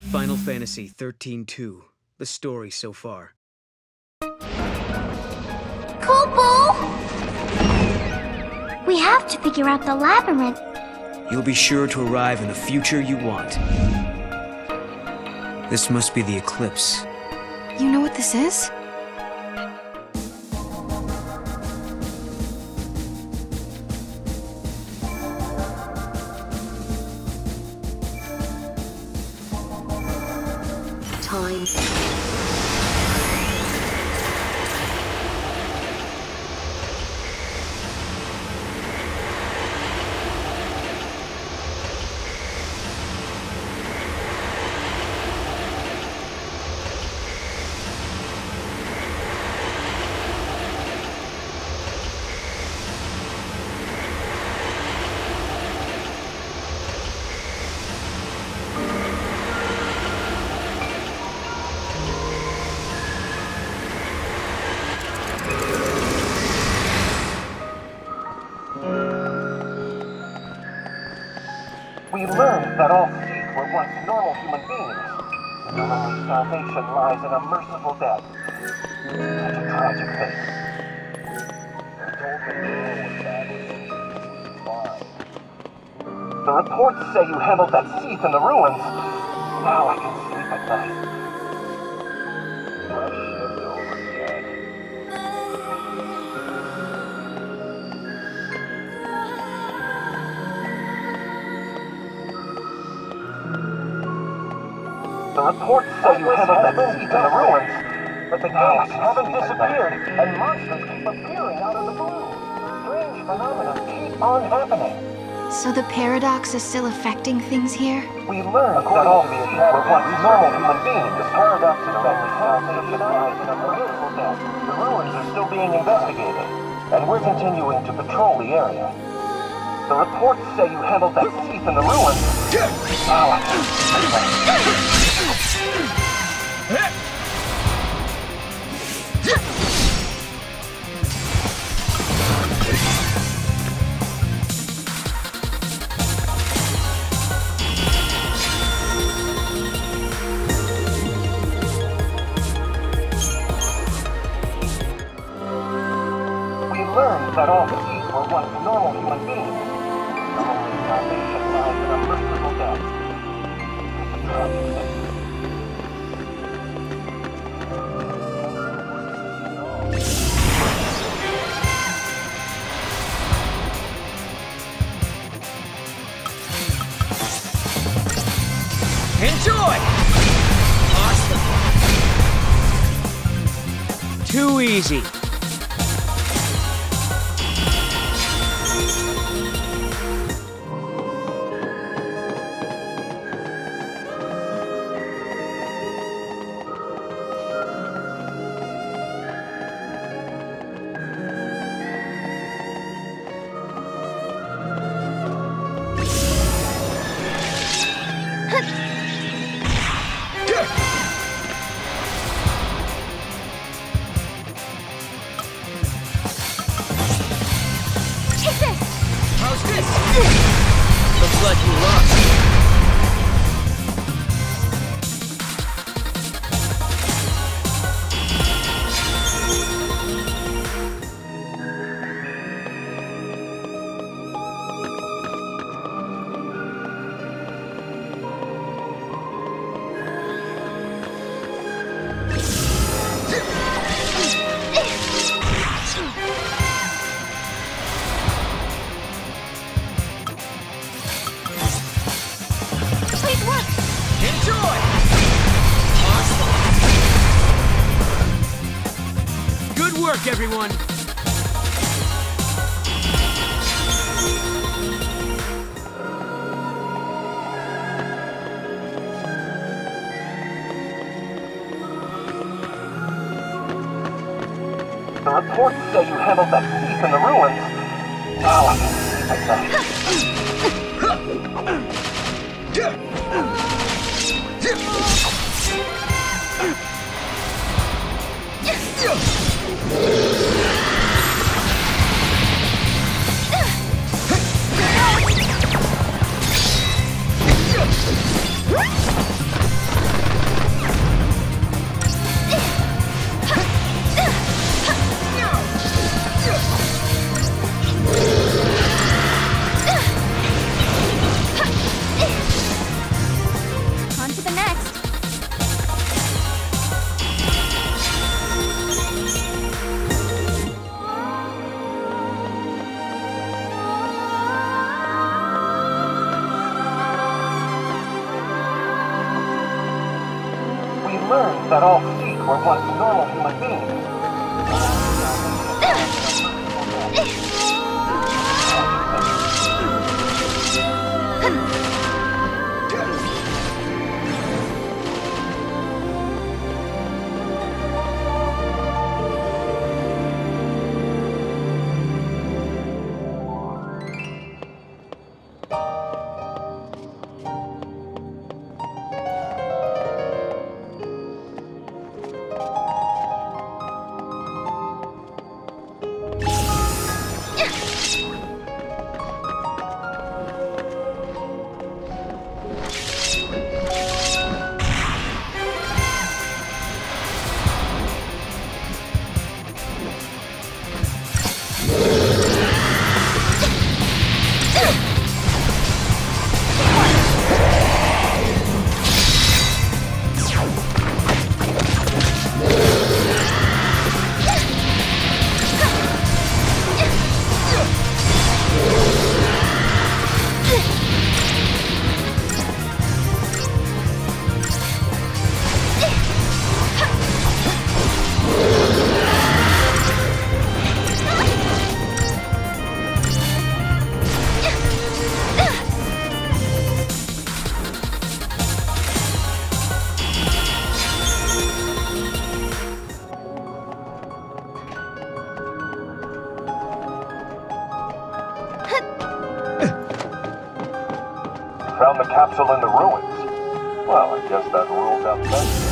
Final Fantasy 13-2. The story so far. Kupo! We have to figure out the labyrinth. You'll be sure to arrive in the future you want. This must be the eclipse. You know what this is? Time. We learned that all Seeds were once normal human beings. Their only salvation lies in a merciful death. Such a tragic fate. The reports say you handled that Seath in the ruins. Now I can sleep at night. My shift over yet. The reports say you handled that Seath in the ruins, but the gates haven't disappeared, and monsters keep appearing out of the blue. Strange phenomena keep on happening. So the paradox is still affecting things here? We learned that all Seeds were once normal human beings. The paradox is that the salvation lies in a merciful death. The ruins are still being investigated, and we're continuing to patrol the area. The reports say you handled that Seath in the ruins. Now I can sleep at night. We learned that all Seeds were once normal human beings. Their only salvation lies in a merciful death. It's a tragic fate. Enjoy! Awesome! Too easy. How's this? Looks like you lost. Enjoy! Awesome! Good work, everyone! The reports say you handled that Seath in the ruins. Now I can sleep at night. to the next. We learned that all Seek were once normal human beings. Found the capsule in the ruins. Well, I guess that rules out that.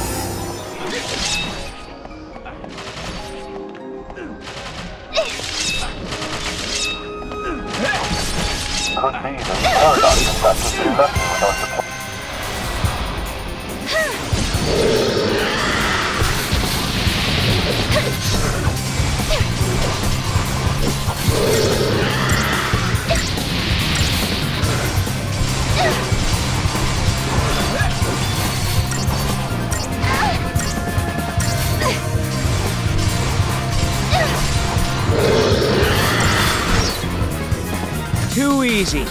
Could be the paradox effect has been messing with our supply. Too easy.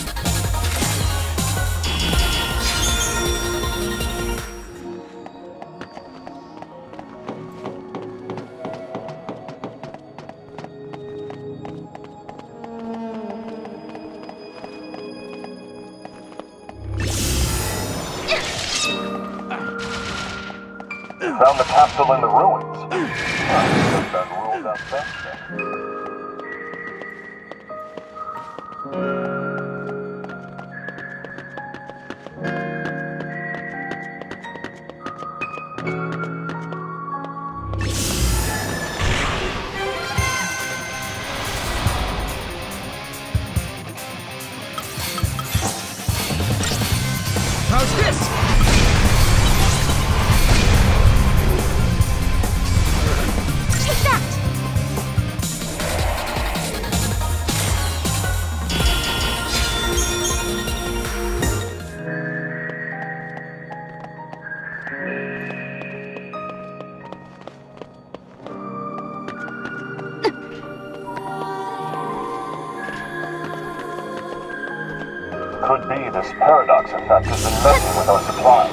Found the capsule in the ruins. Well, I guess that rules out that then. How's this? Take that! Could be this paradox effect has been messing with our supplies.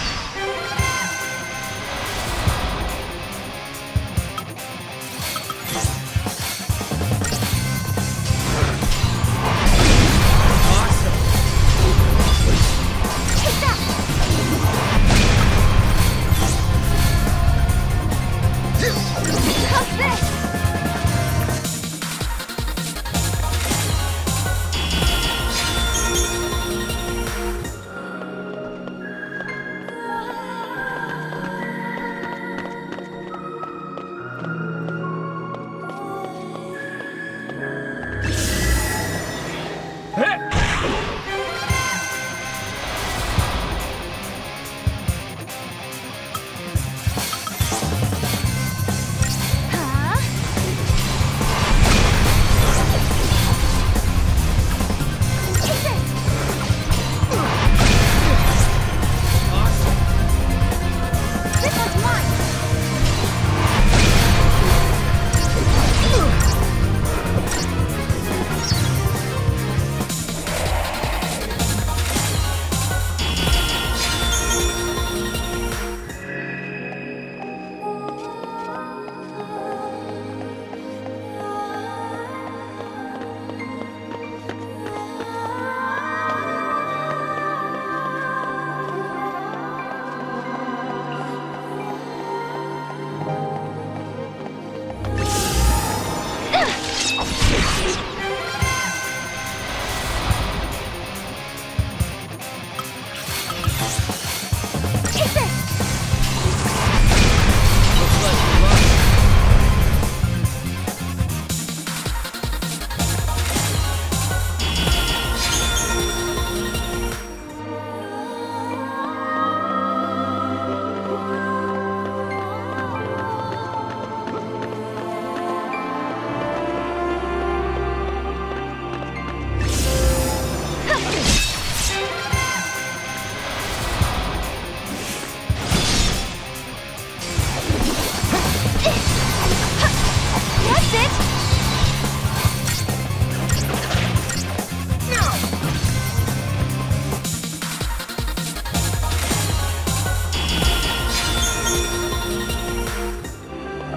Take that! How's this?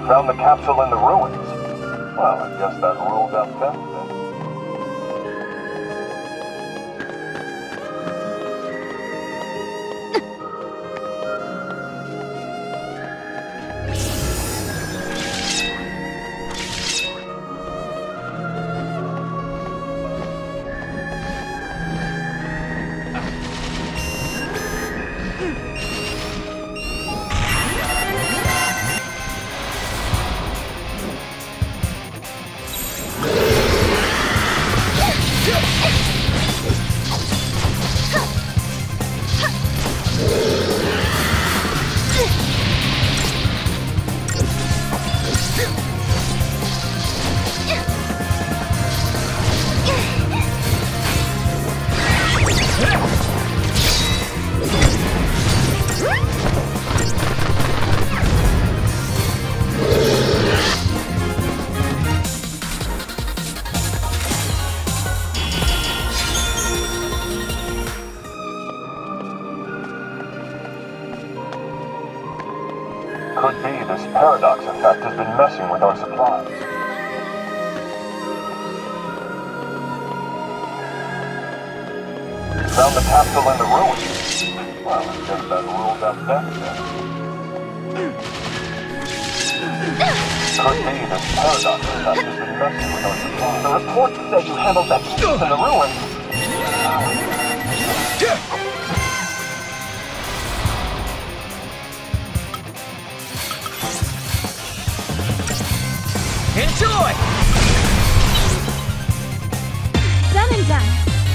Found the capsule in the ruins. Well, I guess that rules out theft then. Could be this paradox effect has been messing with our supplies. Found the capsule in the ruins. Well, I guess that rules out theft then. Could be this paradox effect has been messing with our supplies. The reports say you handled that case in the ruins. Enjoy! Done and done.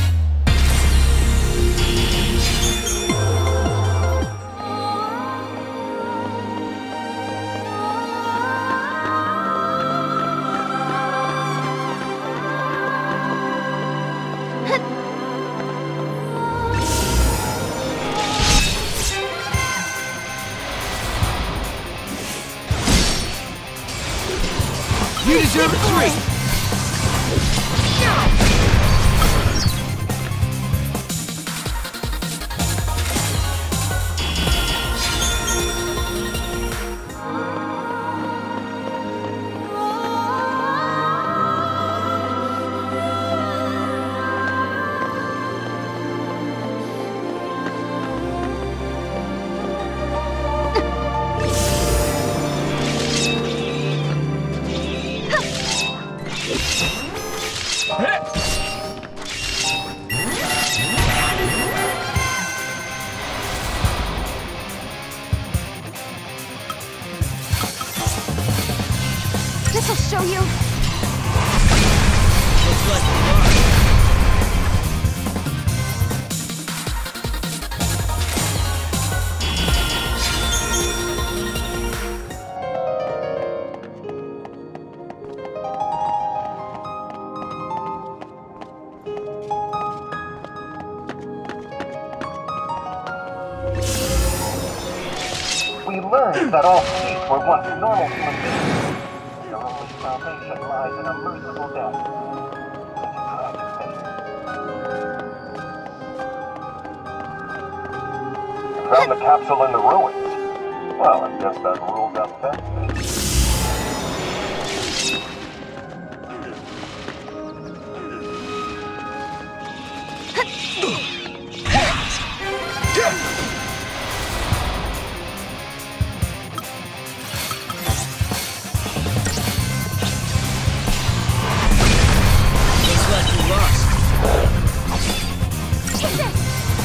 You deserve a treat! This'll show you. Looks like you lost. We learned that all thieves were once normal human beings. Their only salvation lies in a merciful death. Such a tragic fate. Found the capsule in the ruins. Well, I guess that rules out theft then. Looks like you lost. Take this.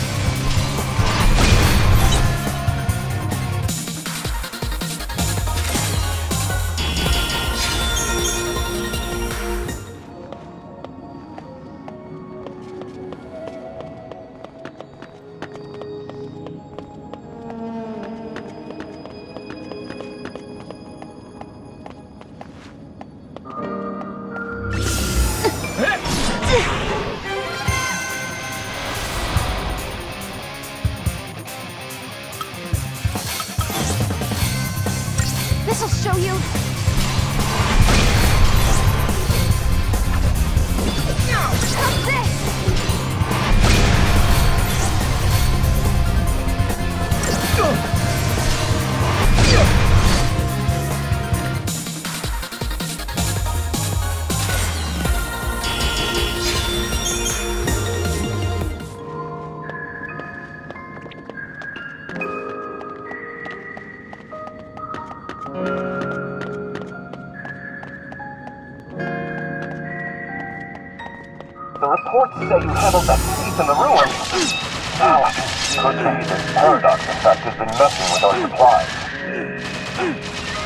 This'll show you. How's this? The reports say you handled that thief in the ruins. Now, could be this paradox effect has been messing with our supplies.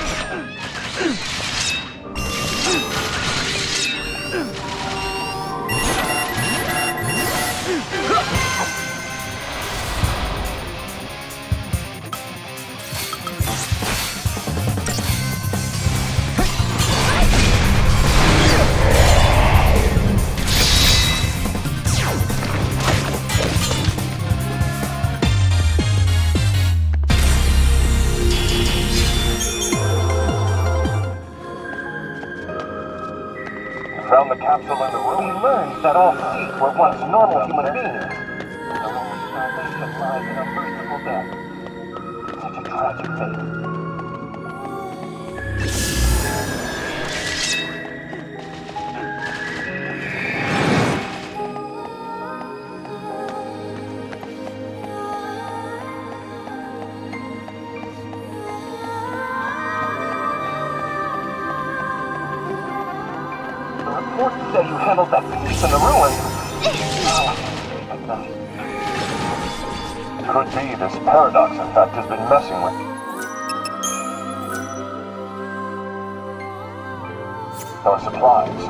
Found the capsule in the room. We learned that all thief were once normal human beings. Their only salvation lies in a merciful death. Such a tragic fate. Reports say you handled that thief in the ruins. Could be this paradox effect has been messing with our supplies.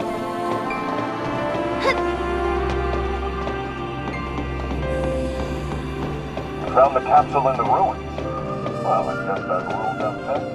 Found the capsule in the ruins. Well, I guess that ruled out that.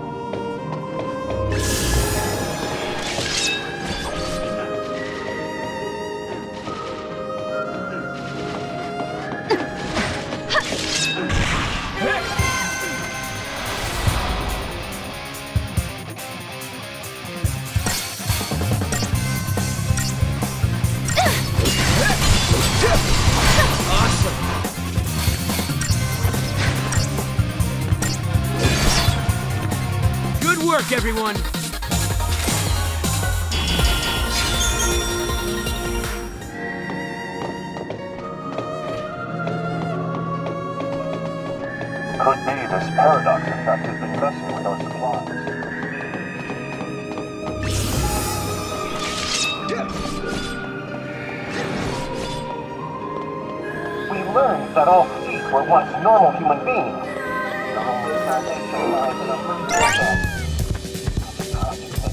Good work, everyone! Could be this paradox effect has been messing with our supplies. We learned that all thief were once normal human beings. Their only salvation lies in a merciful death. Such a tragic fate.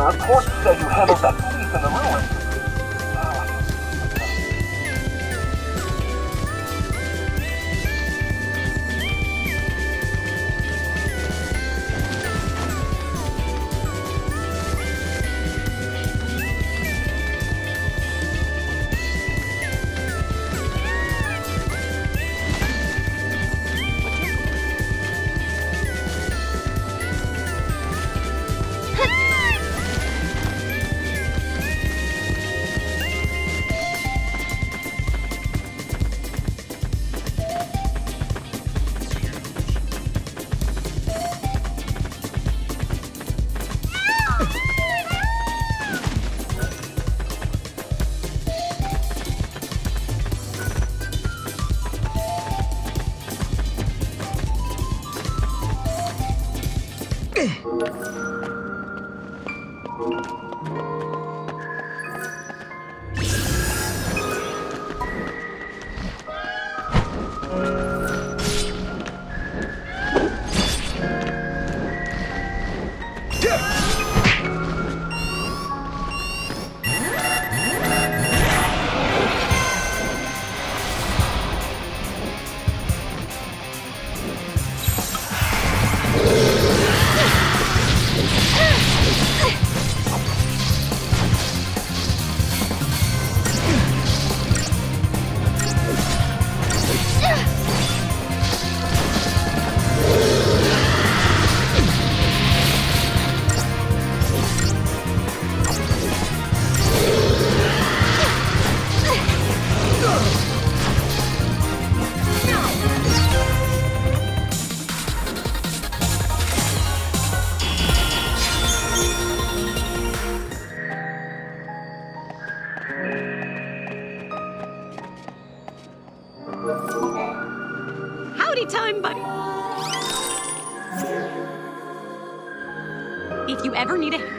reports say you handled that thief in the ruins. Howdy time, buddy. If you ever need a...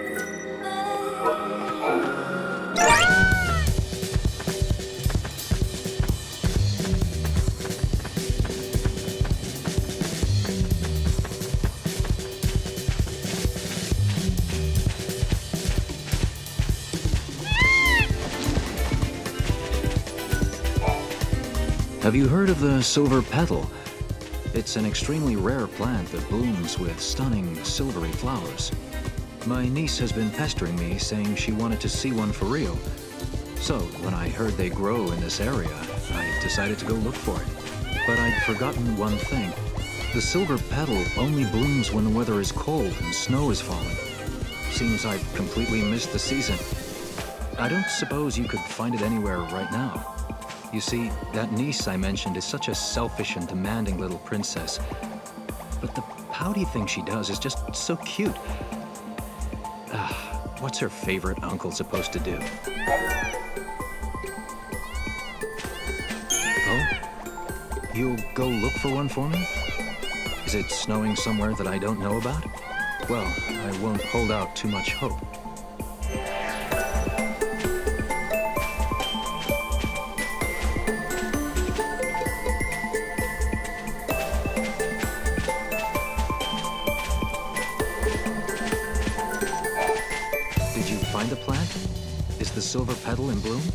Have you heard of the silver petal? It's an extremely rare plant that blooms with stunning silvery flowers. My niece has been pestering me, saying she wanted to see one for real. So, when I heard they grow in this area, I decided to go look for it. But I'd forgotten one thing. The silver petal only blooms when the weather is cold and snow is falling. Seems I've completely missed the season. I don't suppose you could find it anywhere right now. You see, that niece I mentioned is such a selfish and demanding little princess. But the pouty thing she does is just so cute. What's her favorite uncle supposed to do? Oh? You'll go look for one for me? Is it snowing somewhere that I don't know about? Well, I won't hold out too much hope. Find the plant? Is the silver petal in bloom?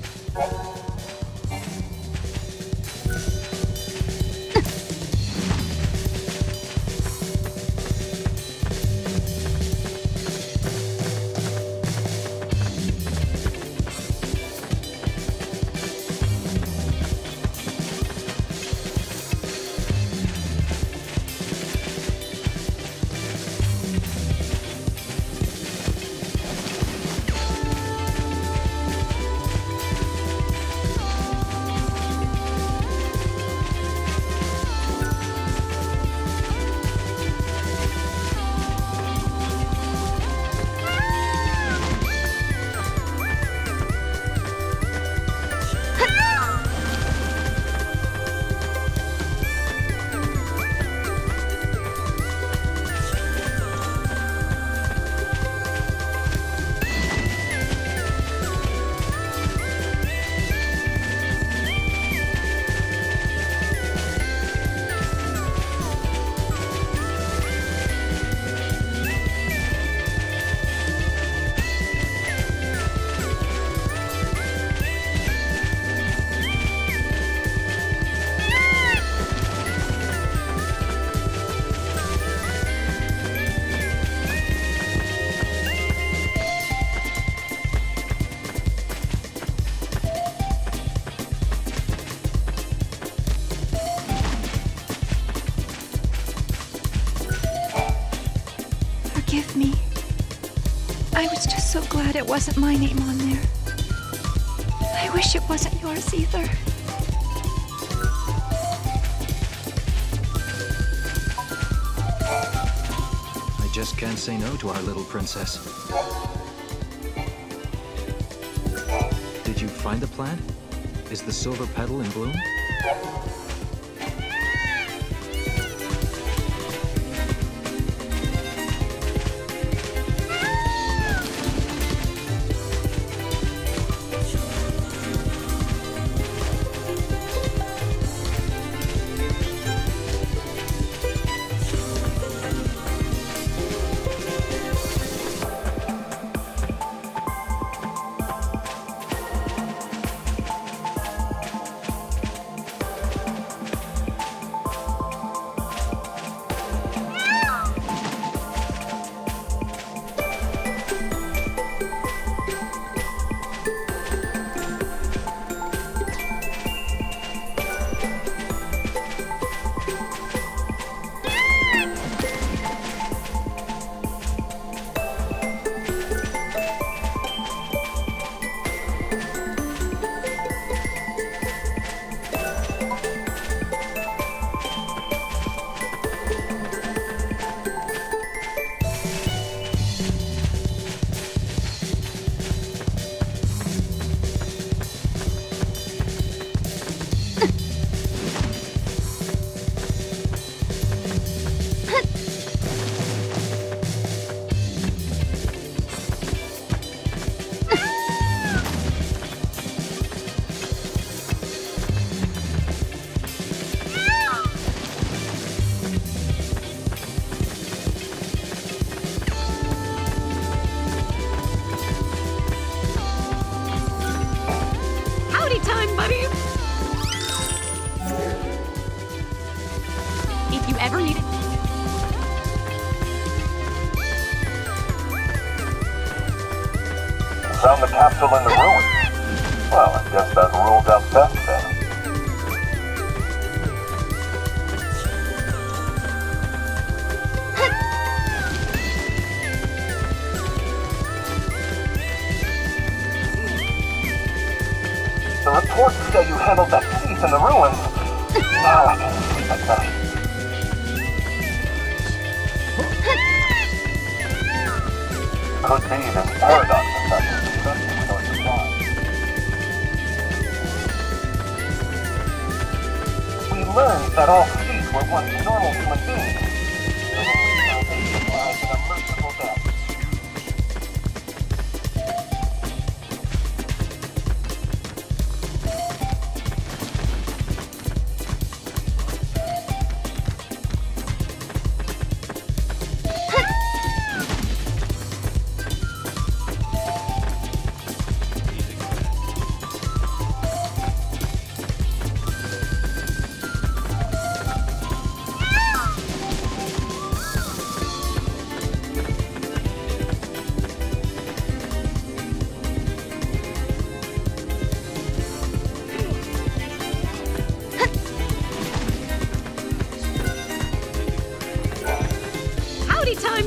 Forgive me. I was just so glad it wasn't my name on there. I wish it wasn't yours either. I just can't say no to our little princess. Did you find the plant? Is the silver petal in bloom? Time, buddy. If you ever need it. Found the capsule in the ruins. Well, I guess that rules out theft then. The reports say you handled that thief in the ruins. Now I can sleep at night. Could be this paradox effect is messing with our supply. We learned that all thieves were once normal human beings. Now they lies in a merciful death. Time.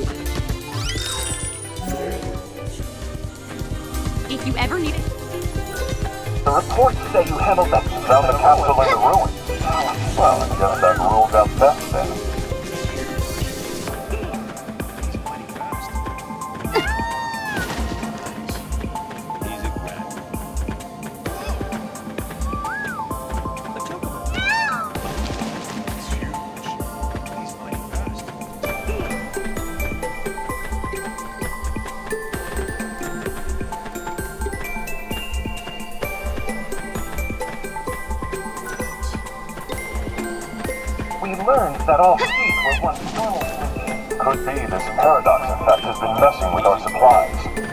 If you ever need it. The reports say you handled that. Found the capsule in the ruins. Well, I guess that rules out theft then. We learned that all thieves were once normal human beings. Could be this paradox effect has been messing with our supplies.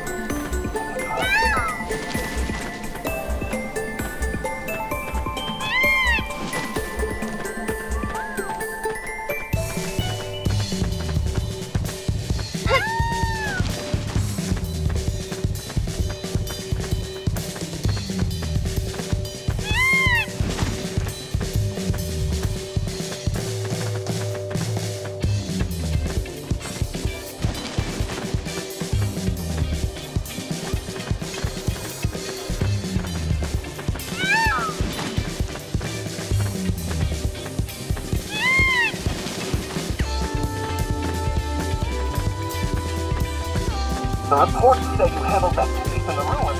The reports say you handled that thief in the ruins.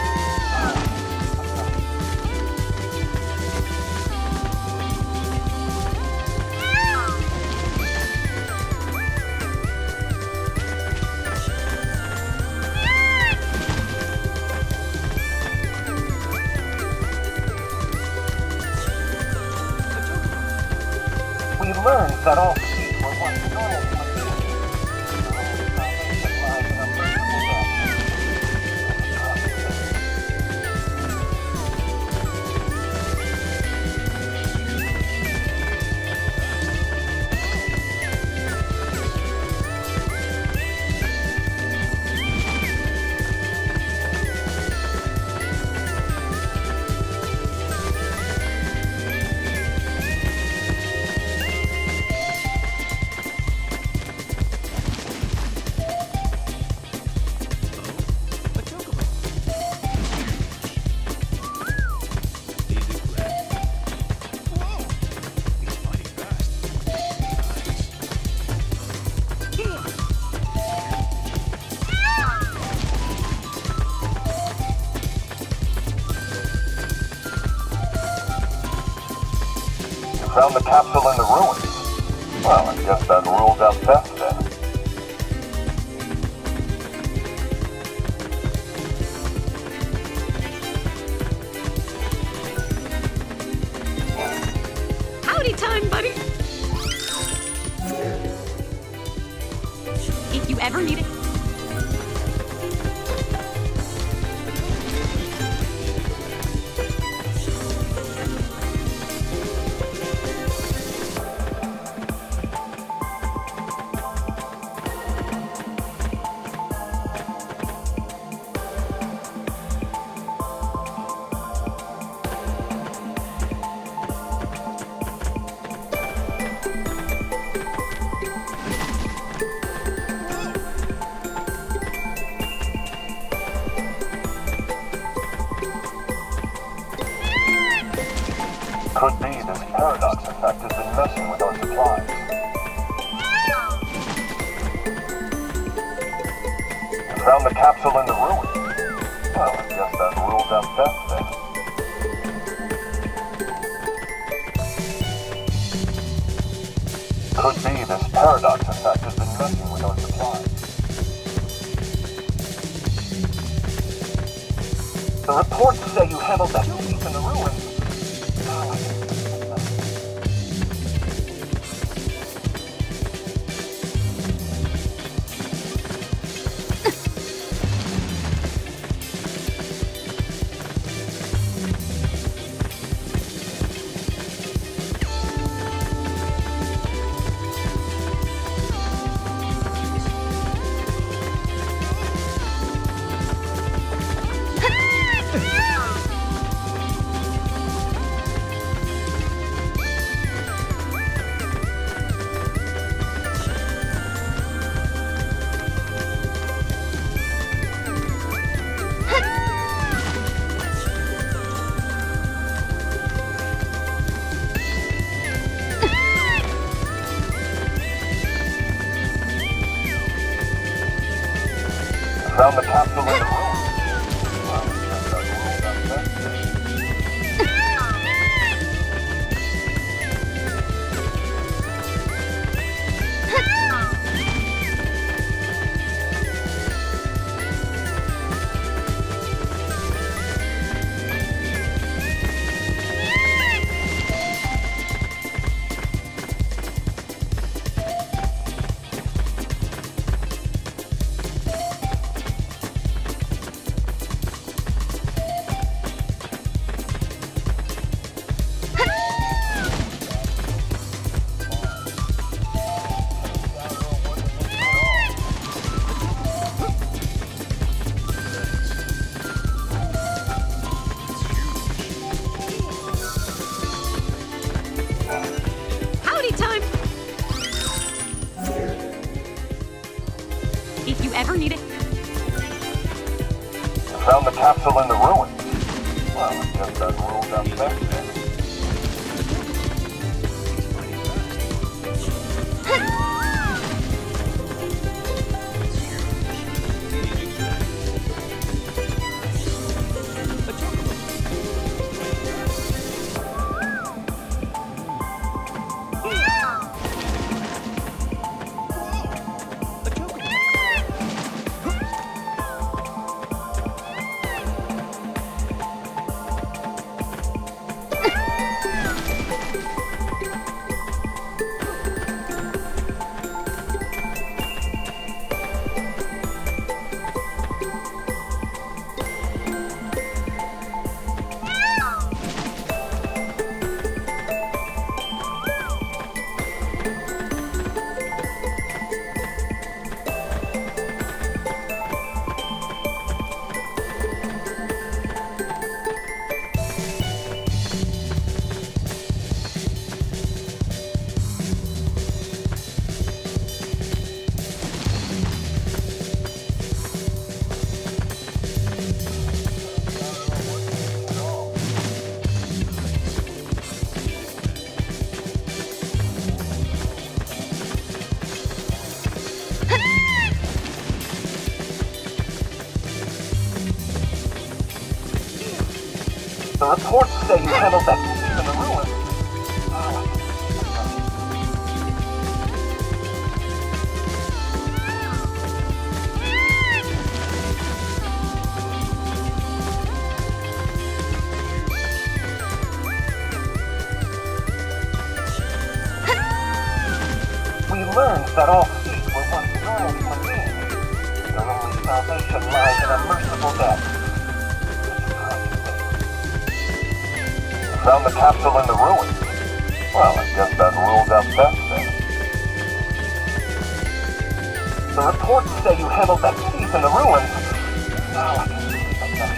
We learned that all thieves were once normal human beings. The lies in a merciful found the capsule in the ruins. Well, I guess that rules out theft then. Howdy time, buddy. If you ever need it. Could be this paradox effect has been messing with our supplies. You found the capsule in the ruins. Well, I guess that rules out theft then. Could be this paradox effect has been messing with our supplies. The reports say you handled that thief in the ruins. Found the capsule in the room. Well, I guess that rules out theft then. If you ever need it. You found the capsule in the ruins. Well, I guess that rules out theft then. The reports say you handled that thief in the ruins. We learned that all thieves were once normal human beings. Their only salvation lies in a merciful death. You found the capsule in the ruins. Well, I guess that rules out theft then. The reports say you handled that thief in the ruins. Now I can sleep at night.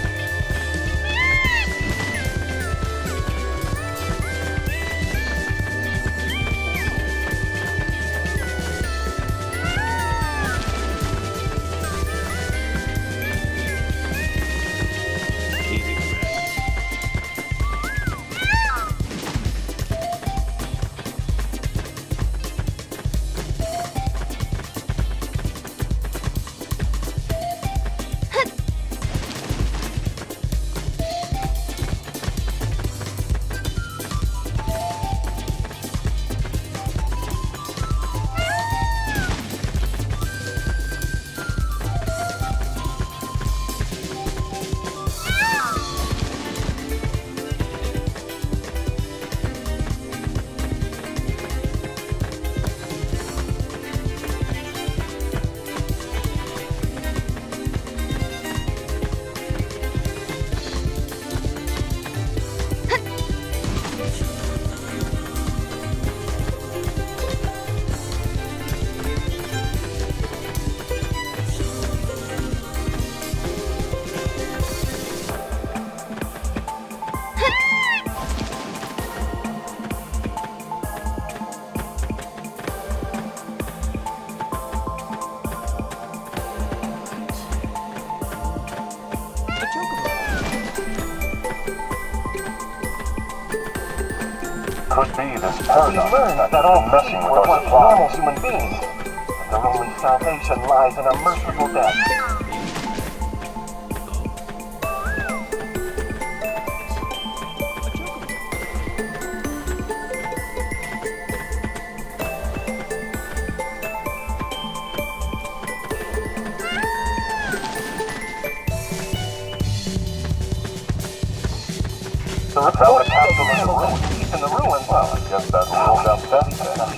Could be this paradox. We learned that all messing with us normal human beings. Their only salvation lies in a merciful death. The report capsule in the ruins. In the ruins. Well, I guess that rules out theft then.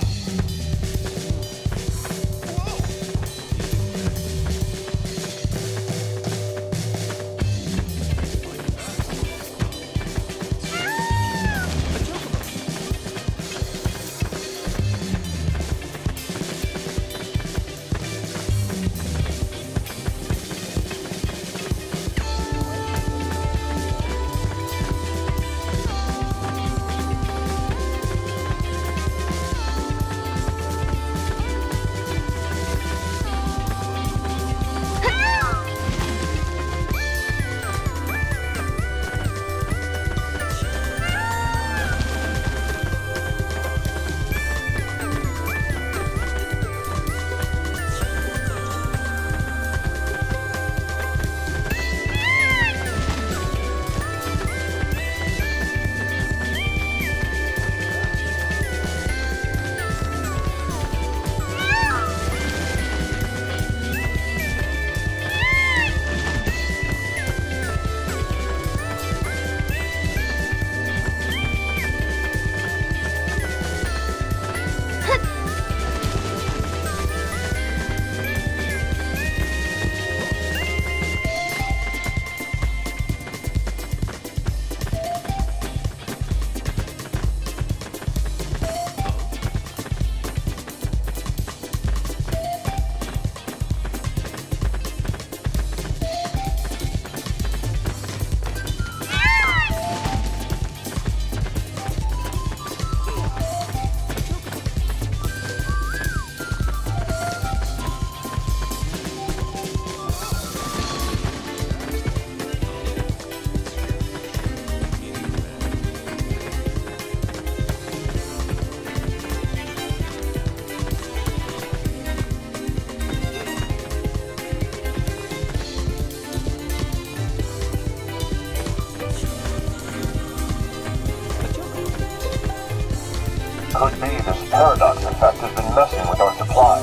paradox effect has been messing with our supplies.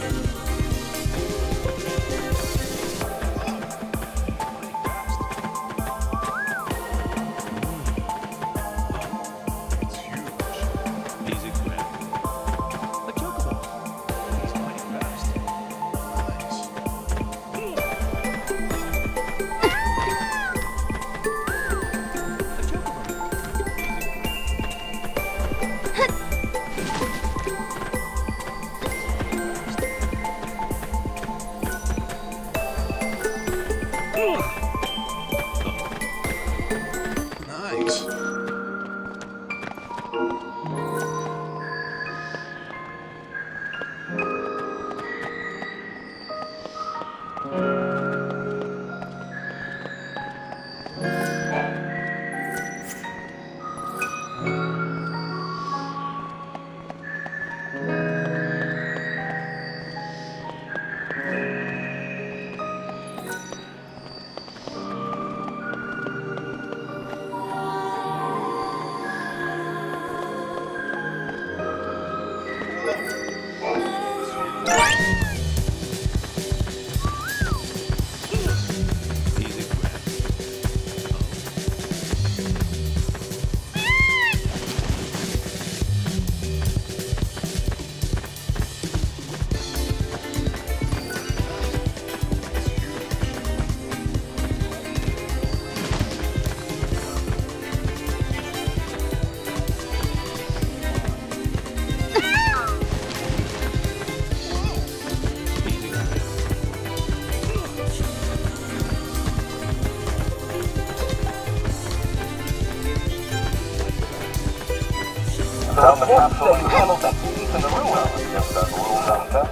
Down the capsule, you handled that thief in the ruin. Guess that rules out that.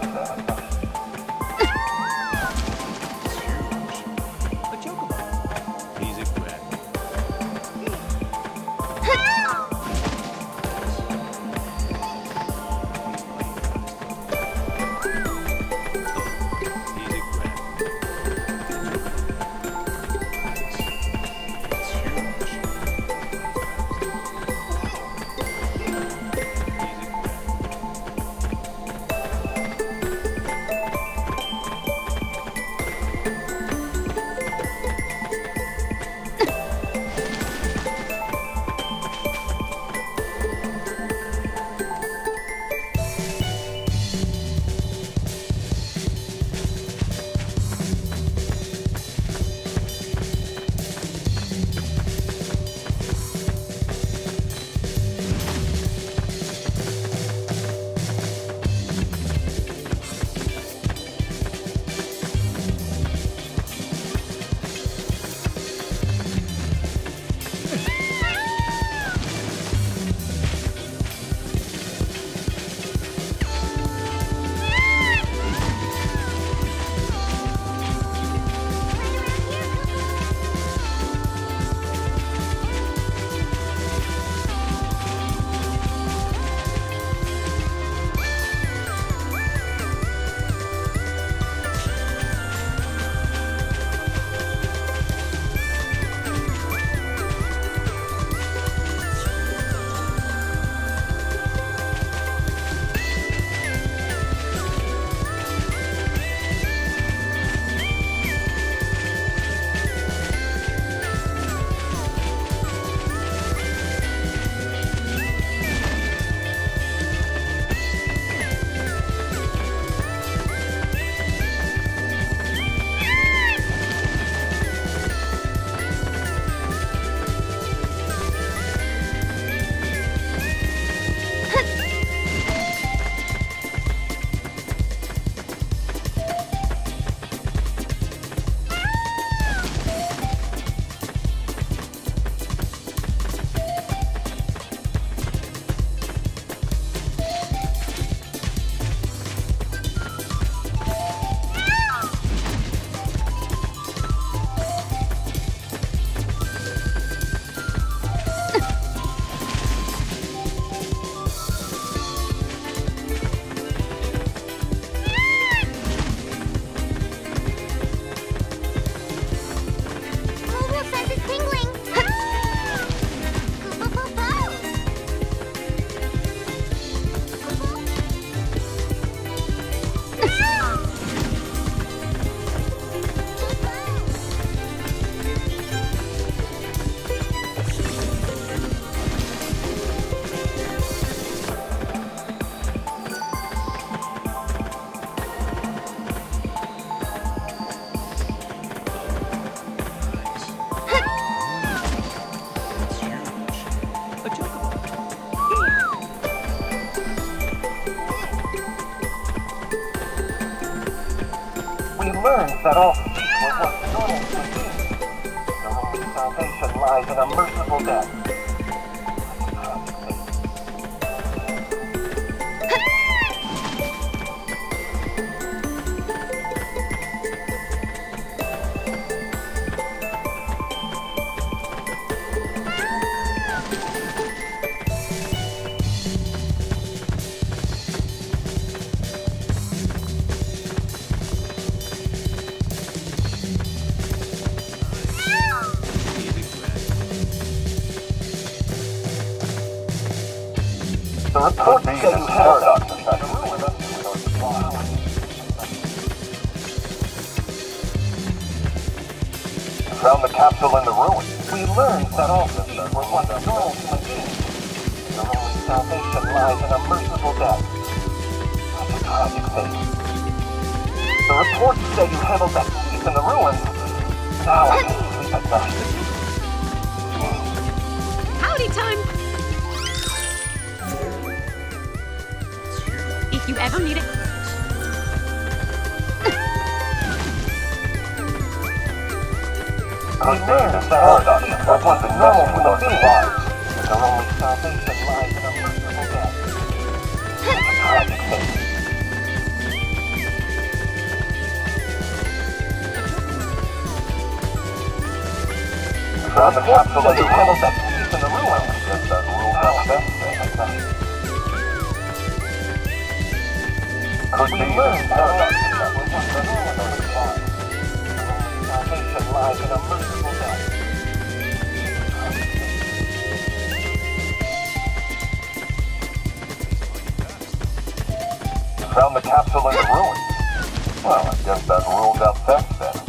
We learned that all speech were once normal human beings. Their only salvation lies in a merciful death. The report said you had paradox effect. Found the capsule in the ruins. We learned that all systems were once normal human beings. Their only salvation lies in a merciful death. Such a tragic fate. The reports say you handled that thief in the ruins. Now I can sleep at night. Howdy time! If you ever need it. We learned that paradox effect was a normal human being. Their only salvation lies in a merciful death. Such a tragic fate. Found the capsule and you handled that thief in the ruins. Guess that ruled out best thing at night. Could we learn paradox effect was once a normal human being. Their only salvation lies in a merciful death. Found the capsule in the ruins. Well, I guess that rules out theft then.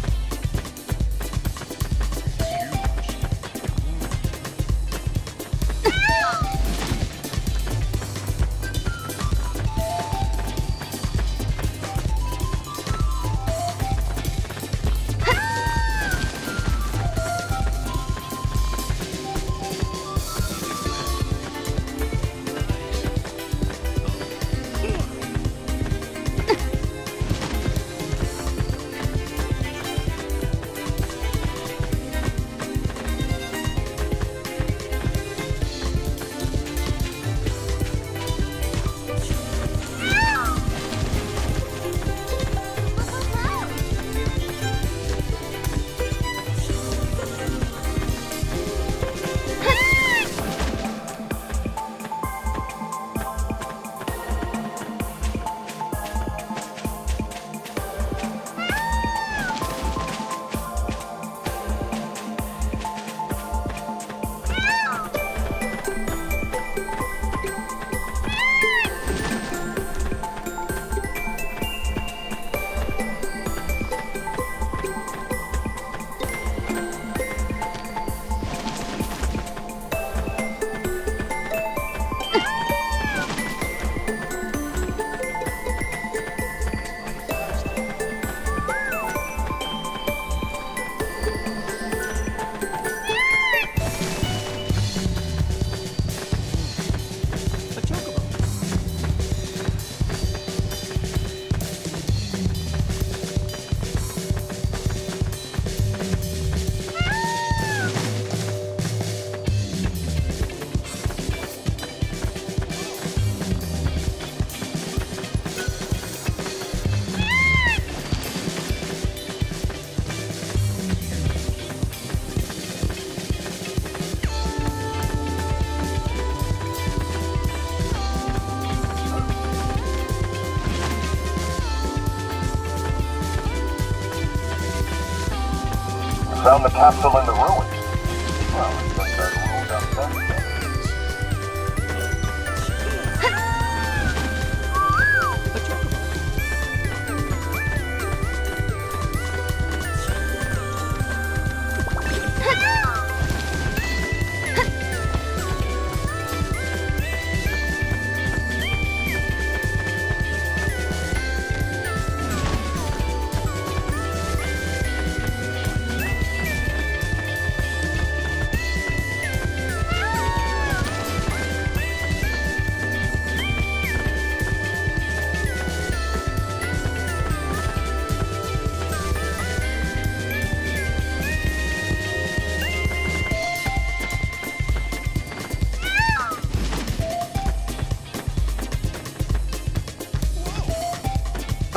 Found the capsule in the ruins. Well, I guess that rules out theft then.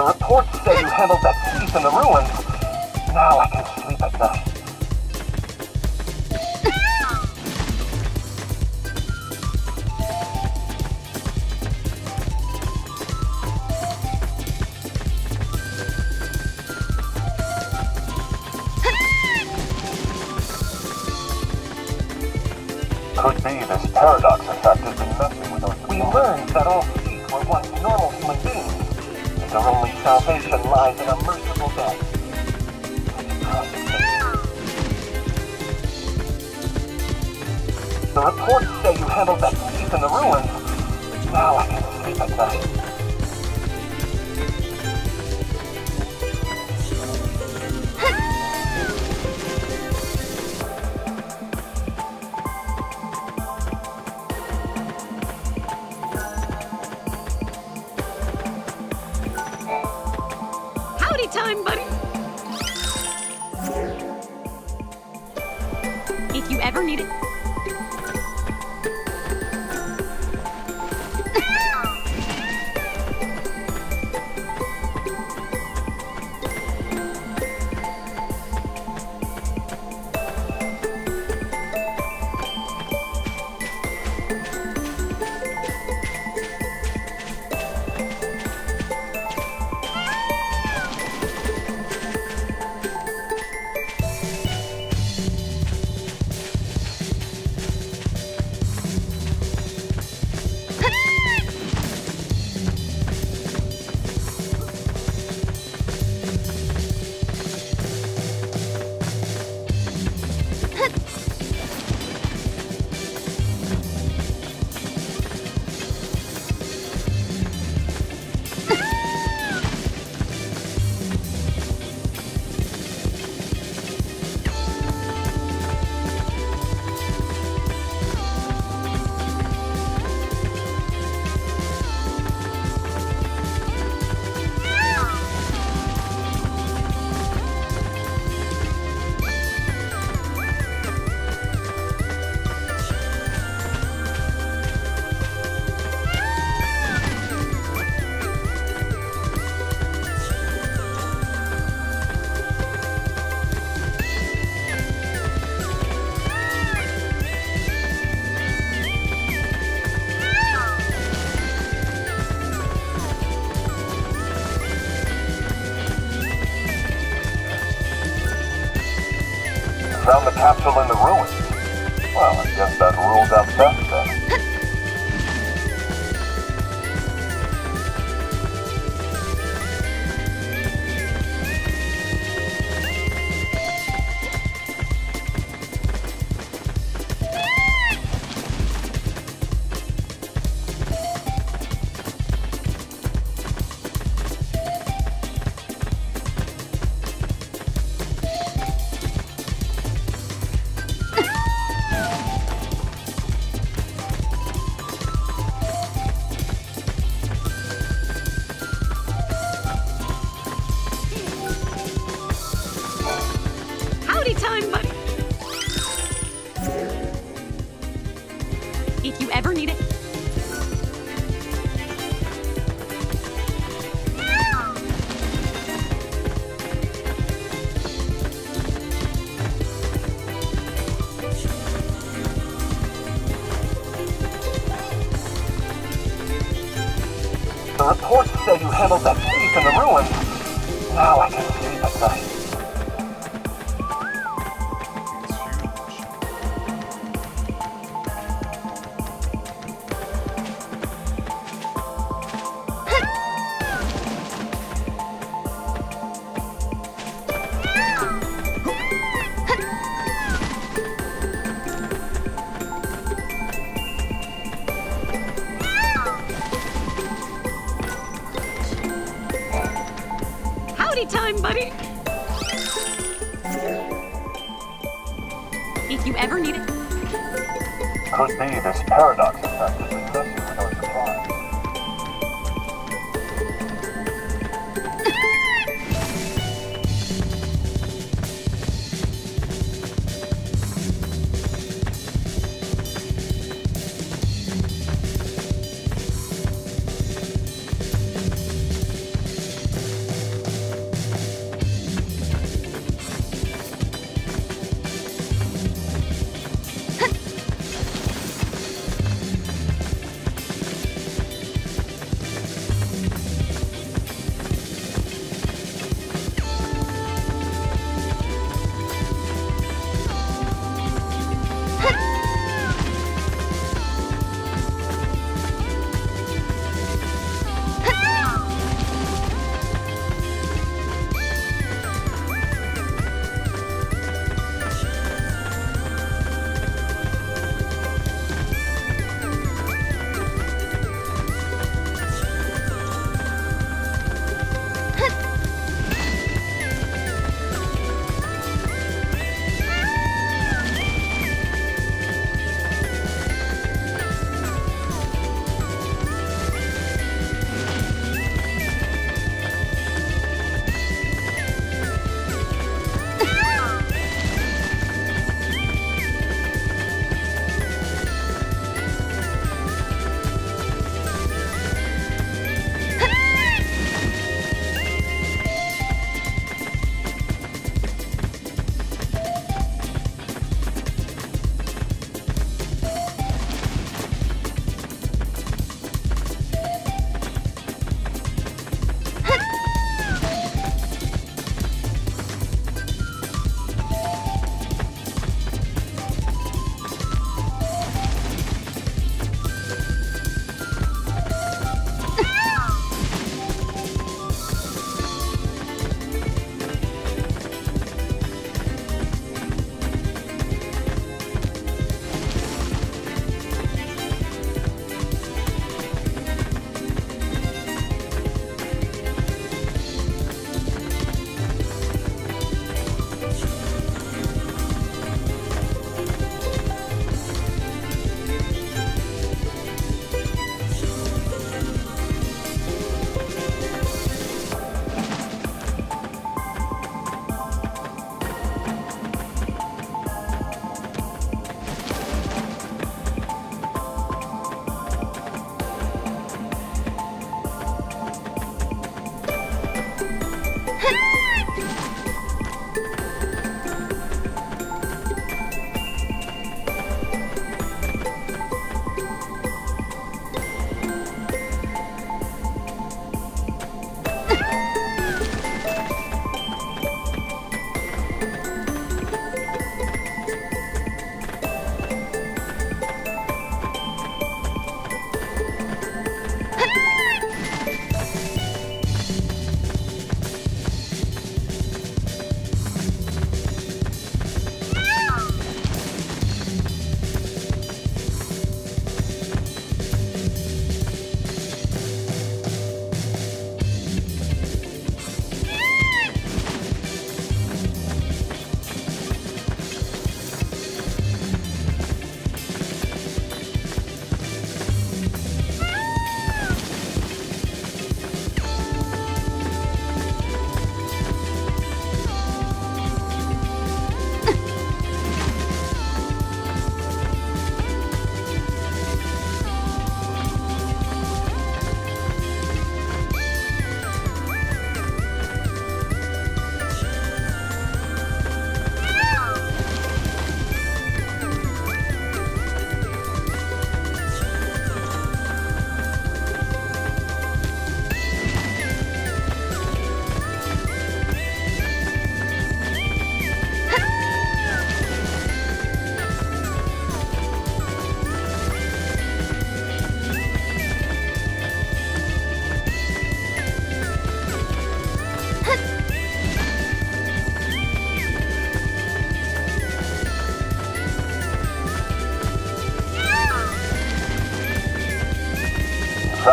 The reports say you handled that thief in the ruins. Now I can sleep at night. Could be this paradox effect has been messing with us. We learned that all thieves were once normal human beings, and their only salvation lies in a merciful death. The reports say you handled that thief in the ruins. Now I can sleep at night. Howdy time, buddy. If you ever need it. Found the capsule in the ruins. Well, I guess that rules out theft then. Howdy time, buddy. If you ever need it. The reports say you handled that thief in the ruins. Now I can sleep at night. Howdy time, buddy. If you ever need it. Could be this paradox effect has been messing with our supply.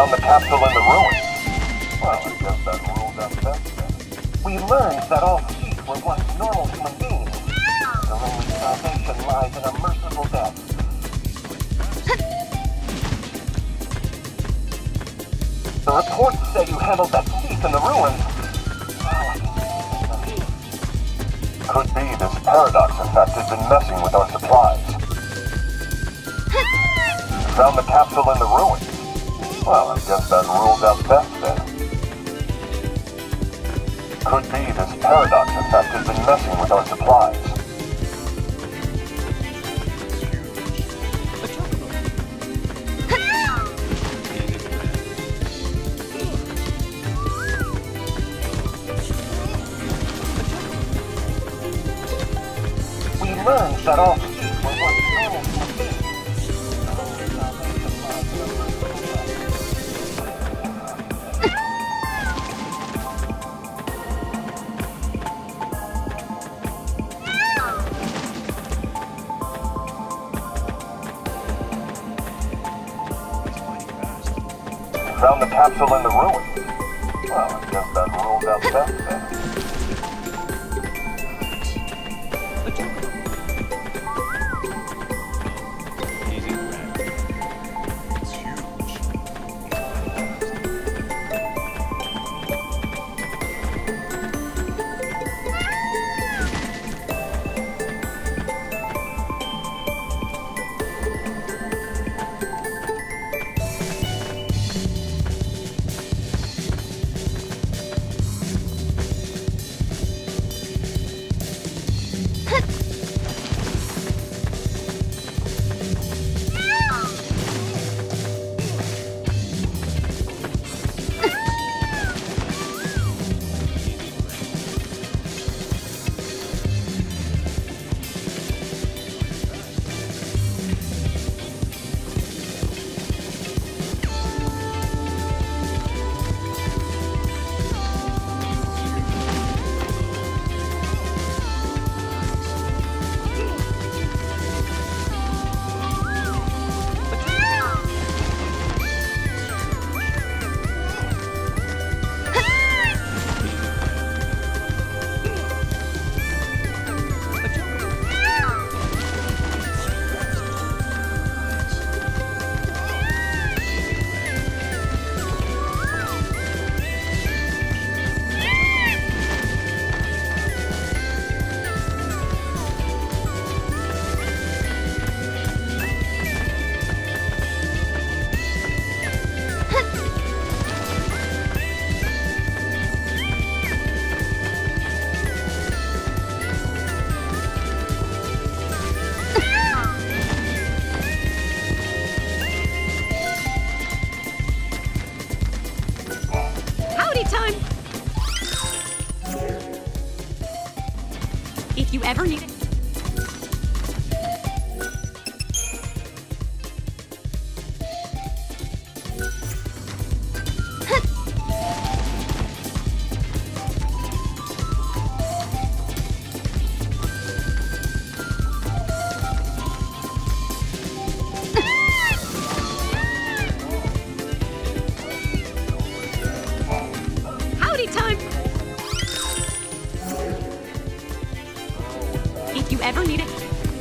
Found the capsule in the ruins. Well, I guess that rules out best then. We learned that all Sheik were once normal human beings. Their only salvation lies in a merciful death. The reports say you handled that thief in the ruins. Could be this paradox effect has been messing with our supplies. Found the capsule in the ruins. Well, I guess that rules out best then. Could be this paradox effect has been messing with our supplies. We learned that all Sheik were once normal human beings. Found the capsule in the ruins. Well, I guess that rules out best then. Time! If you ever need it. Time! If you ever need it.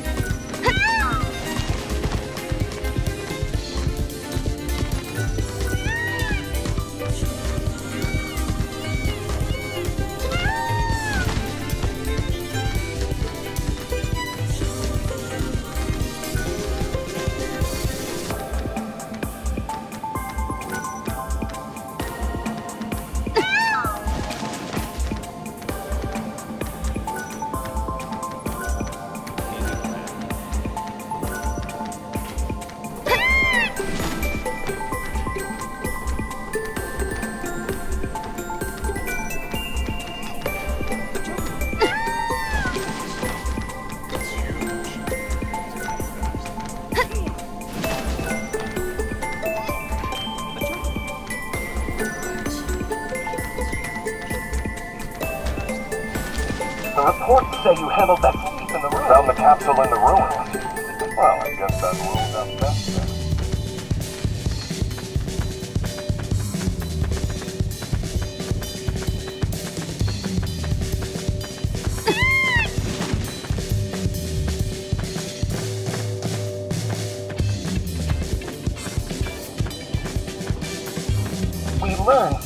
The reports say you handled that thief in the ruins. Found the capsule in the ruins. Well, I guess that rules out best then.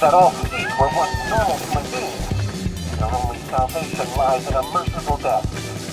that all Seeds were once normal human beings. Their only salvation lies in a merciful death.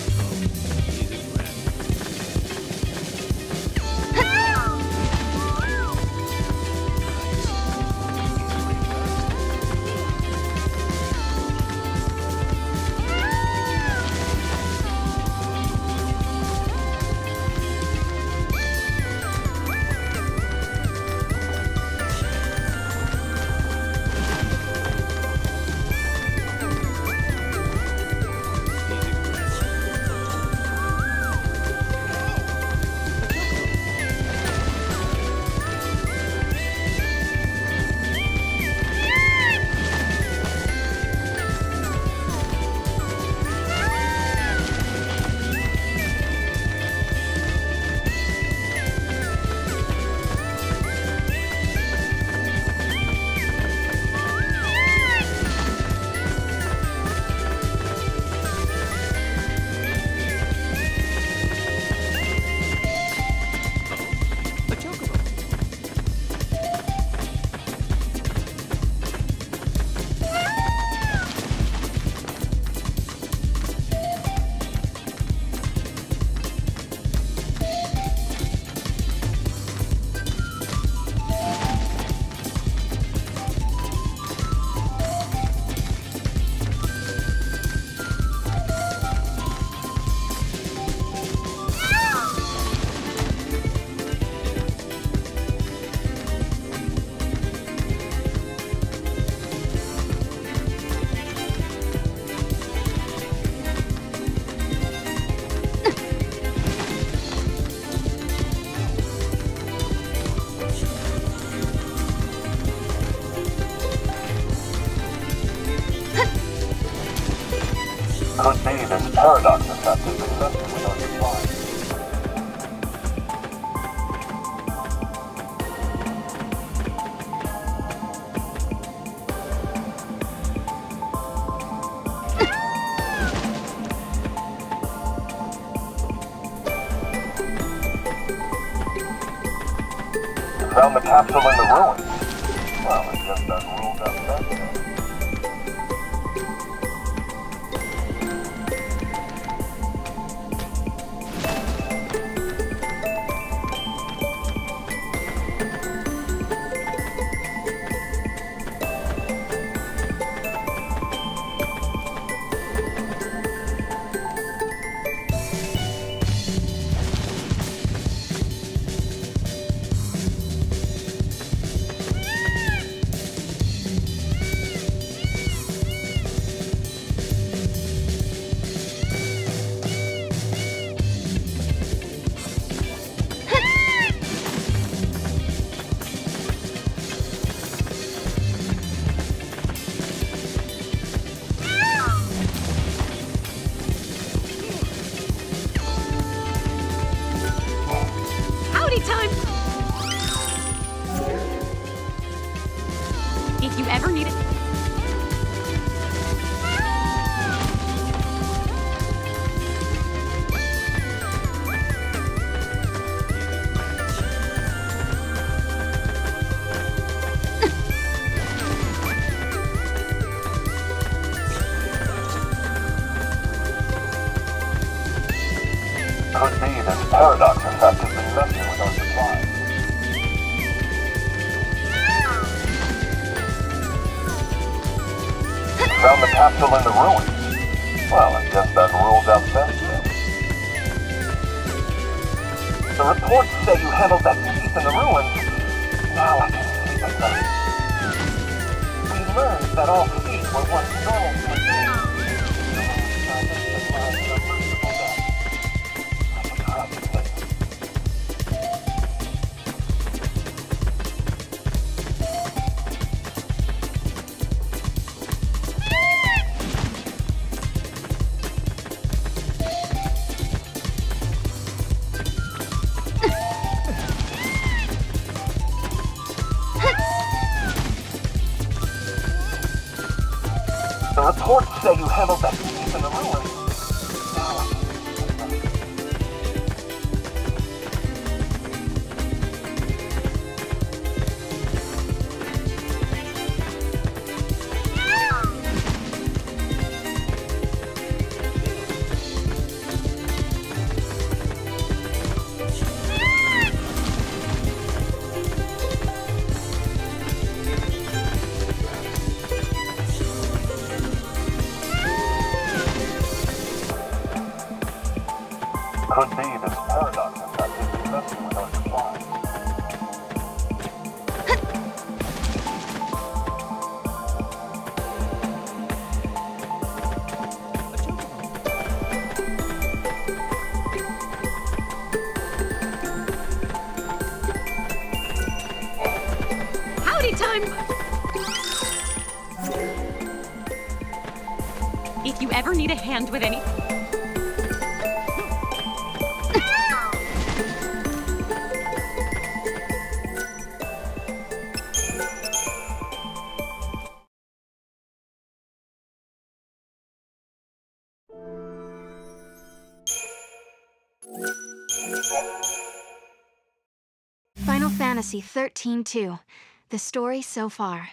Could be this paradox effect has been messing with our supply. You found the capsule in the ruins. Well, it just unruled up that. Time! If you ever need it. Could be this paradox effect has been messing with our supply. You found the capsule in the ruins. Well, I guess that rules out best then. The reports say you handled that thief in the ruins. Now I can sleep at night. We learned that all thieves were once normal human beings. The reports say you handled that thief in the ruins. Could be this paradox effect has been messing with our supplies. Howdy time! If you ever need a hand with any... Final Fantasy 13-2. The story so far.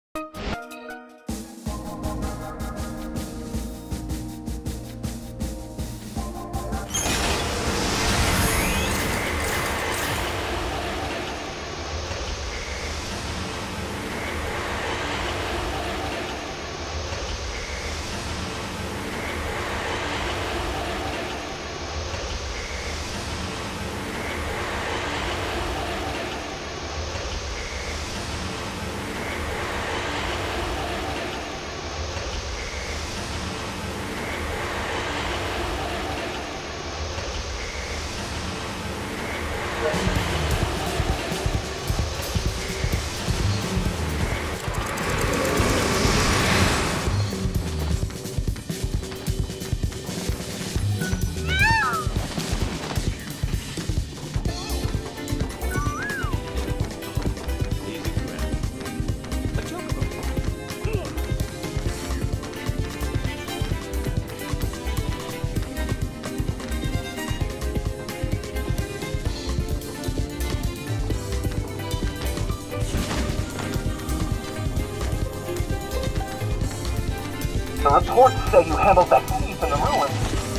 The reports say you handled that thief in the ruins.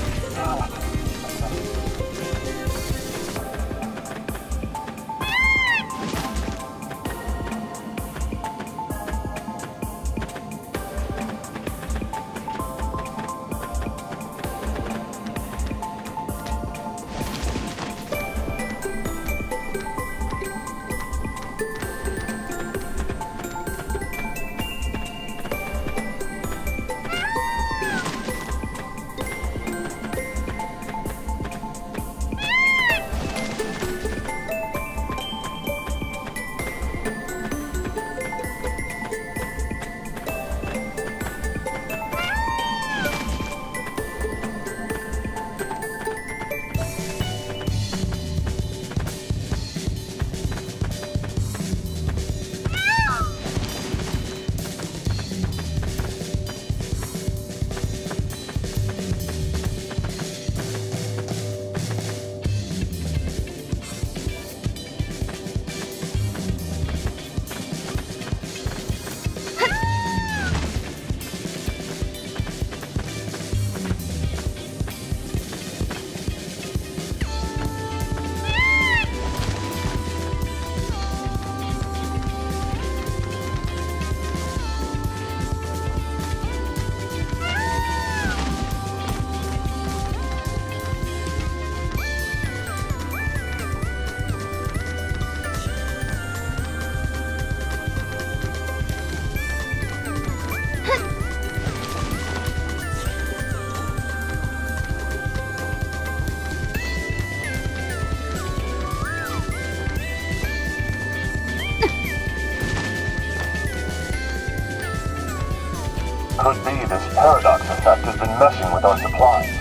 Could be this paradox effect has been messing with our supplies.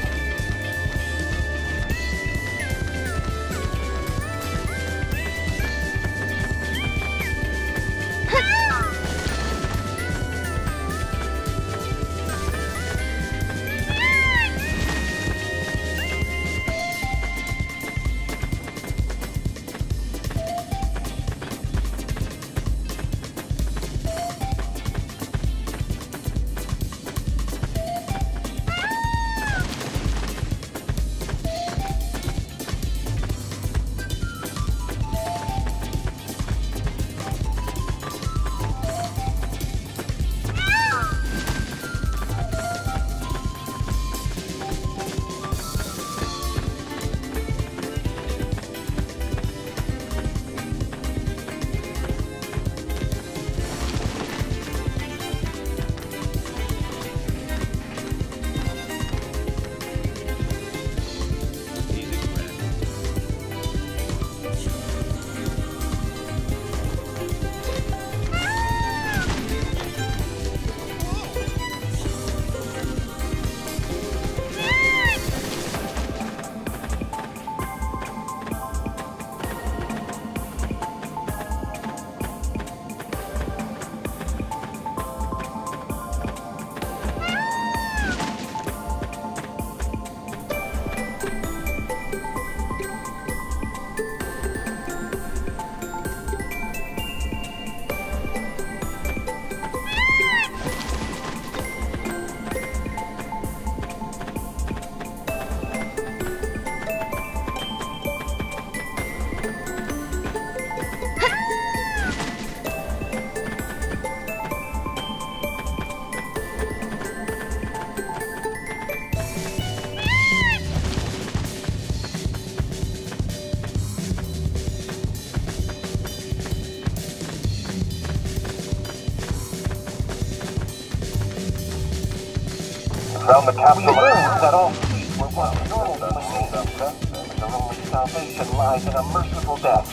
Found the capsule. We learned that all species were once normal machines. Their only salvation lies in a merciful death.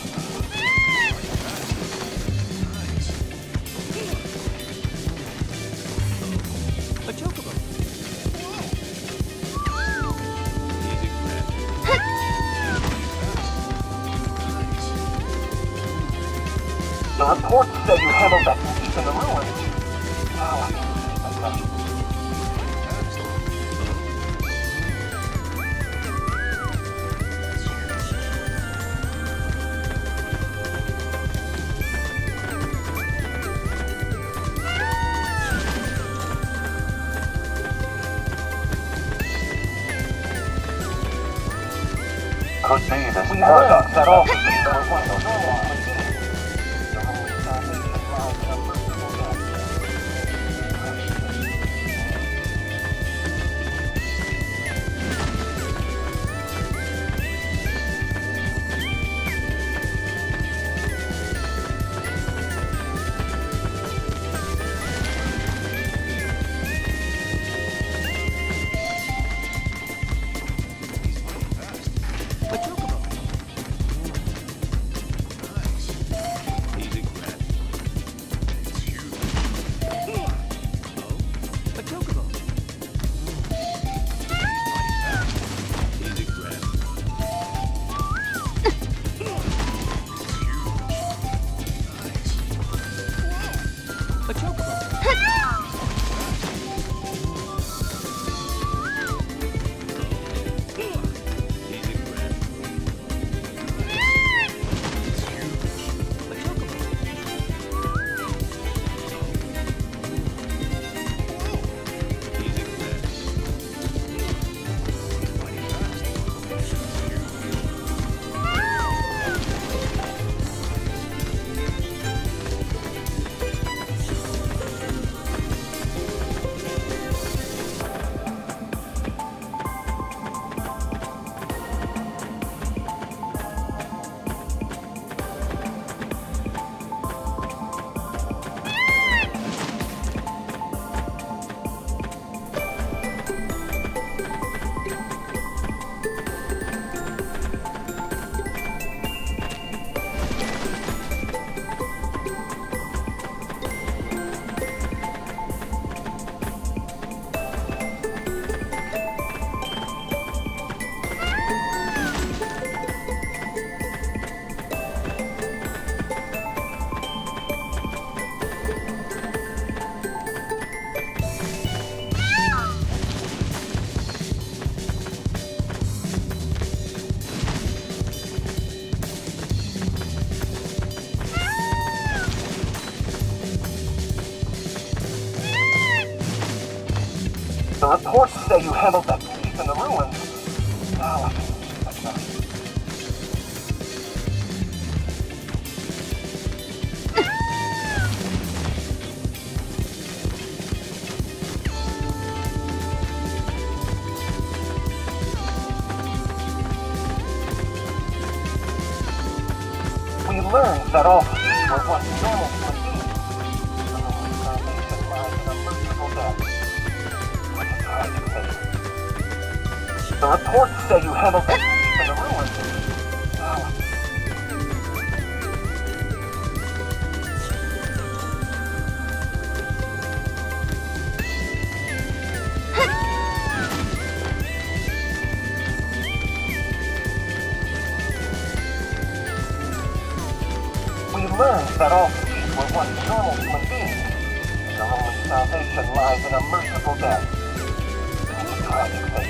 A chocobo. The reports say you handled that thief in the ruins. Now I can see the question. Could be this paradox that all species were once normal machines. Their only salvation lies in a merciful death. A chocobo. A chocobo. A chocobo. A chocobo. The reports say you handled that thief in the ruins. Now I can see the question. We learned that all species were once normal machines. The only salvation lies in a merciful death. What a tragic fate. The reports say you handled that thief in the ruins. Now I We learned that all species were once normal human beings. Their only salvation lies in a merciful death. What a tragic fate.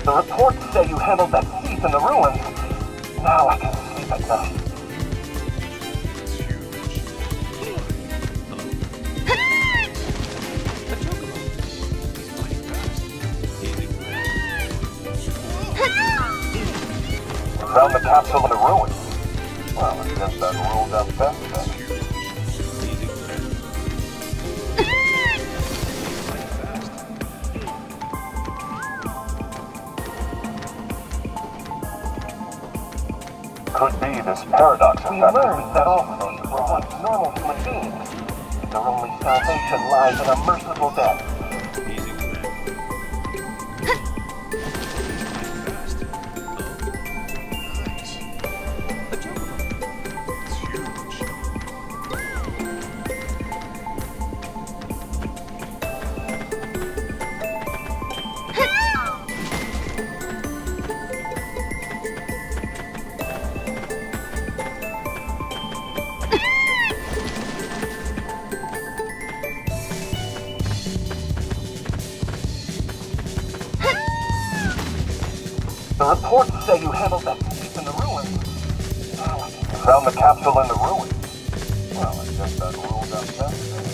The reports say you handled that thief in the ruins. Now I can sleep at night. You found the capsule in the ruins. Well, I guess that rules out best then. Could be this paradox effect. We learned that all things were once normal human beings. Their only salvation lies in a merciful death. The reports say you handled that thief in the ruins. You found the capsule in the ruins. Well, I guess that rules out best then.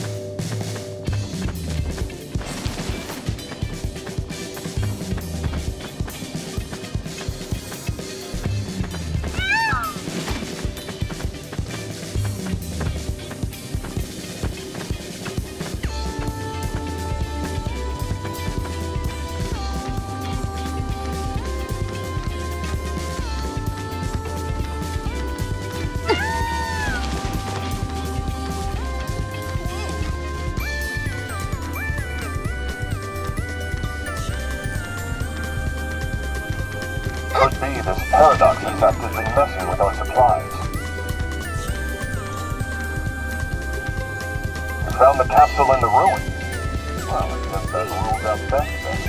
Could be this paradox effect has been messing with our supplies. You found the capsule in the ruins. Well, I guess that rules out best then.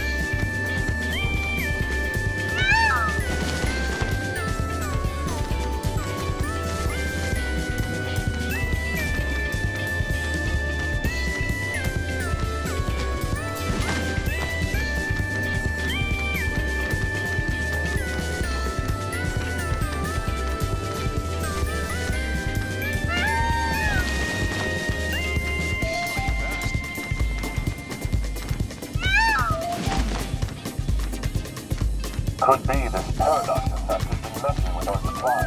Could be this paradox effect has been messing with our supplies.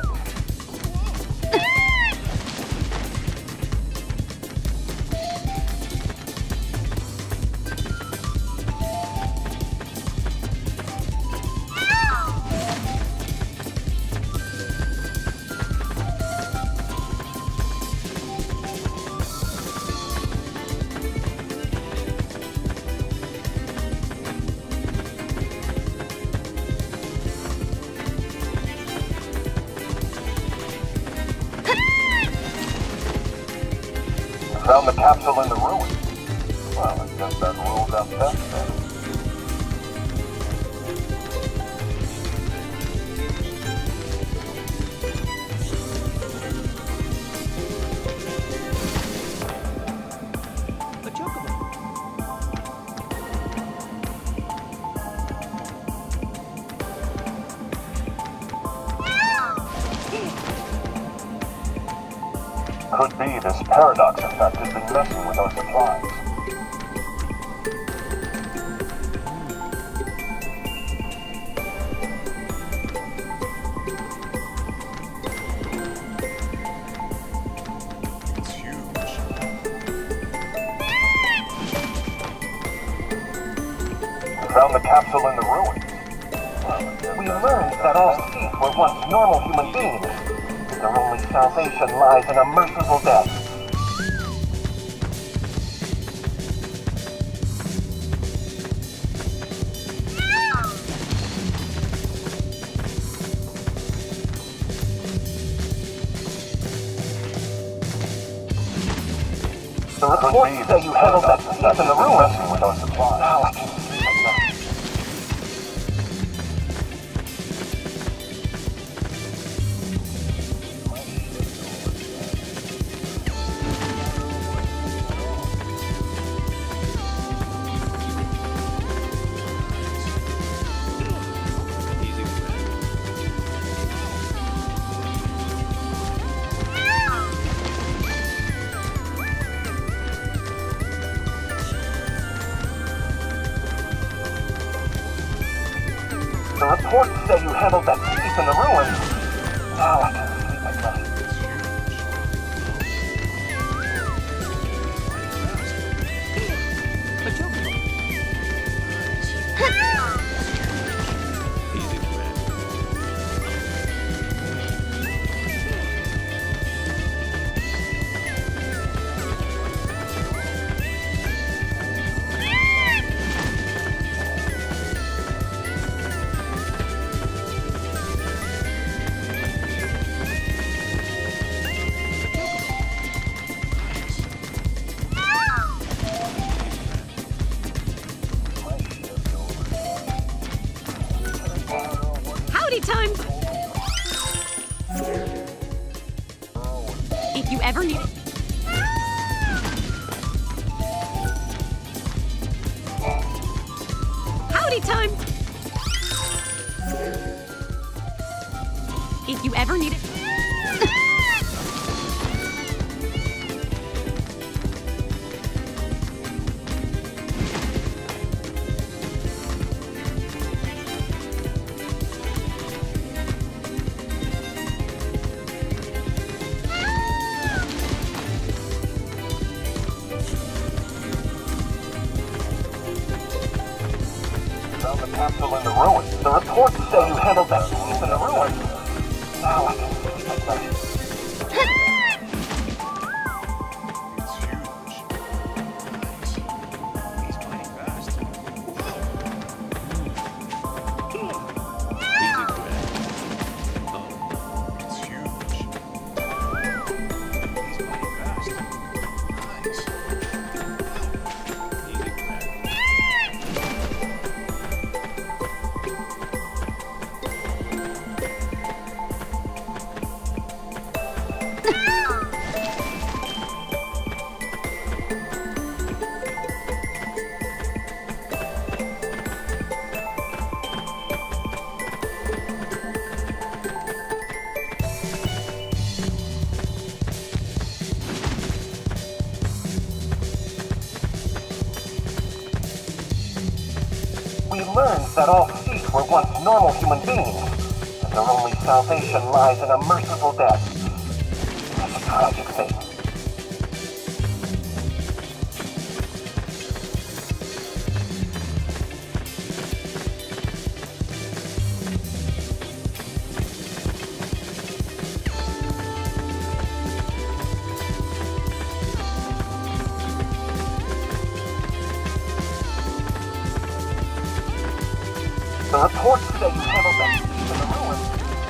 Found the capsule in the ruins. Well, I guess that rules out best then. Could be this paradox effect has been messing with our supplies. It's huge. We found the capsule in the ruins. We learned that all thief were once normal human beings. Their only salvation lies in a merciful death. The reports say you handled that thief in the ruins with our supplies. Now I can see it. The reports say you handled that thief in the ruins. Now I can sleep at night. Howdy time! If you ever need it. Howdy time! If you ever need it. Found the capsule in the ruins. The reports say you handled that thief in the ruins. Now I can sleep at night. We learned that all thieves were once normal human beings, and their only salvation lies in a merciful death. It's a tragic fate. The reports say you handled that thief in the ruins.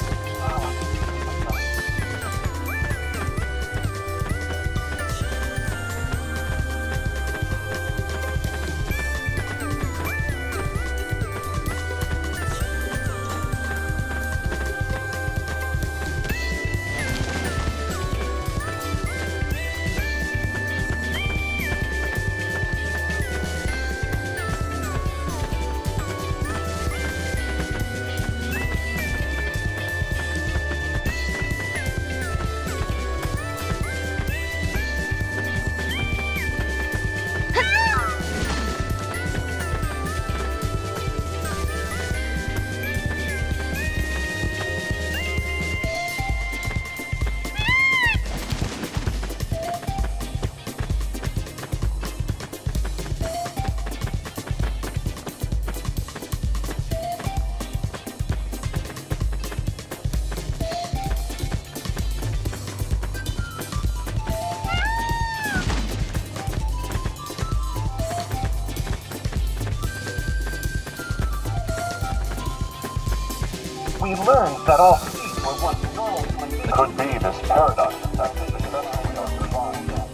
We learned that all thieves were once normal human beings. Could be this paradox effect is eventually our survival death.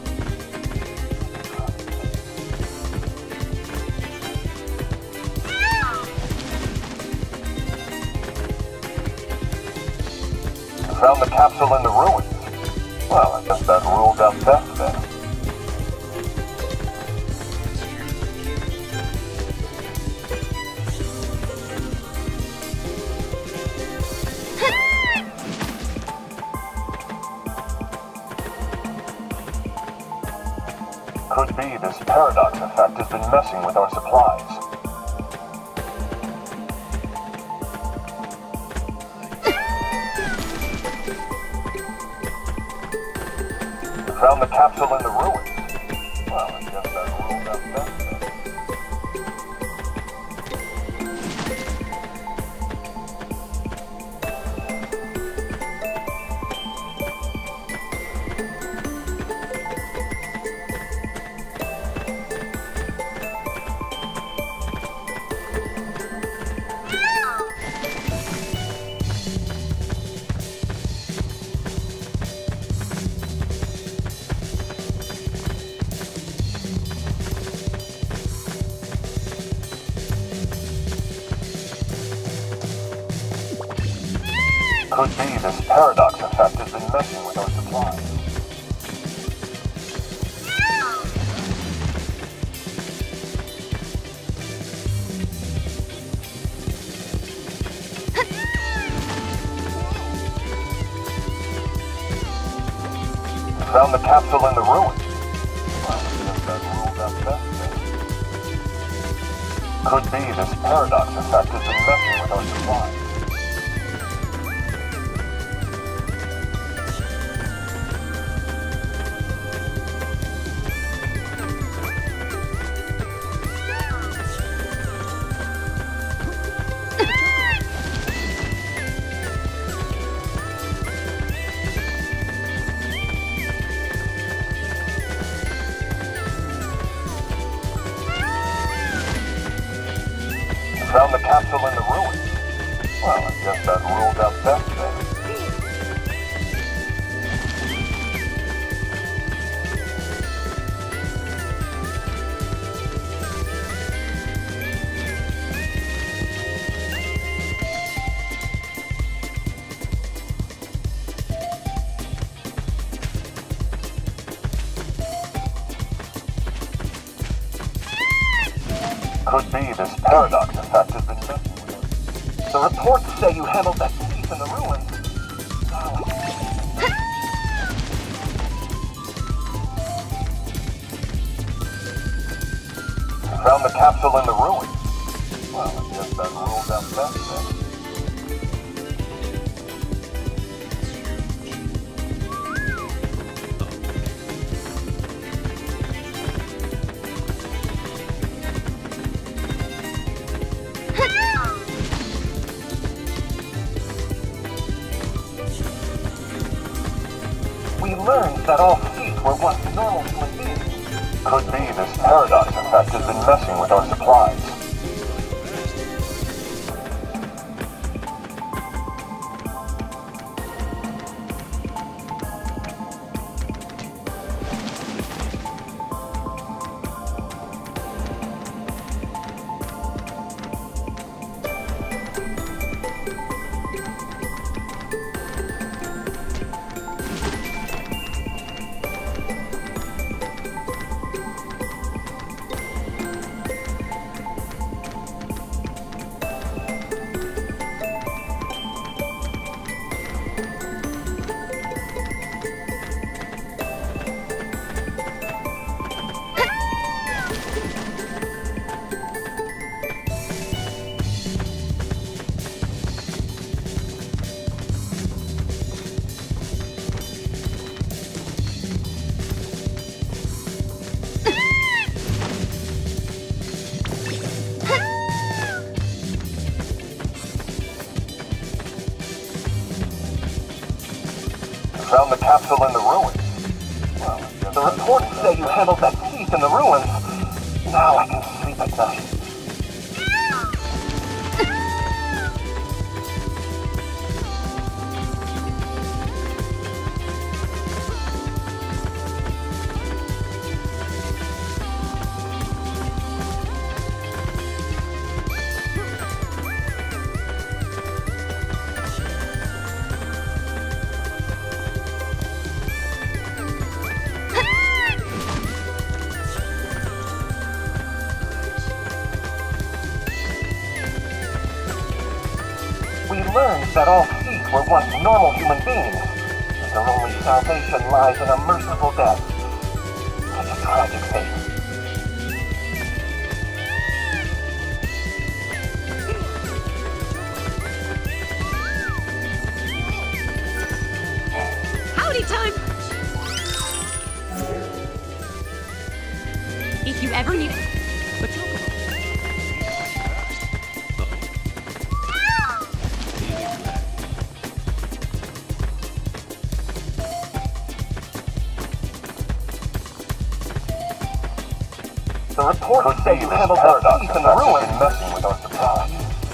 You found the capsule in the ruins. Well, I guess that ruled out theft then. Could be this paradox effect has been messing with our supplies. Found the capsule in the ruins. Well, I guess that ruled out that then. Could be this paradox effect has been messing with our supplies. Found the capsule in the ruins. Well, I guess that ruled out that then. Could be this paradox effect has been messing with our supplies. Found the capsule in the ruins. Well, I guess that ruled out that then. Could be this paradox effect has been messing with us. The reports say you handled that thief in the ruins. Found the capsule in the ruins. Well, I guess that ruled out that then. We learned that all thief were once normal human beings. Could be this paradox effect has been messing with our supplies. Found the capsule in the ruins. Well, the reports say you handled that thief in the ruins. Now I can sleep at night. We learned that all thief were once normal human beings. Their only salvation lies in a merciful death. Such a tragic fate. Howdy time! The reports say you handled that thief in the ruins. Messing with our supplies.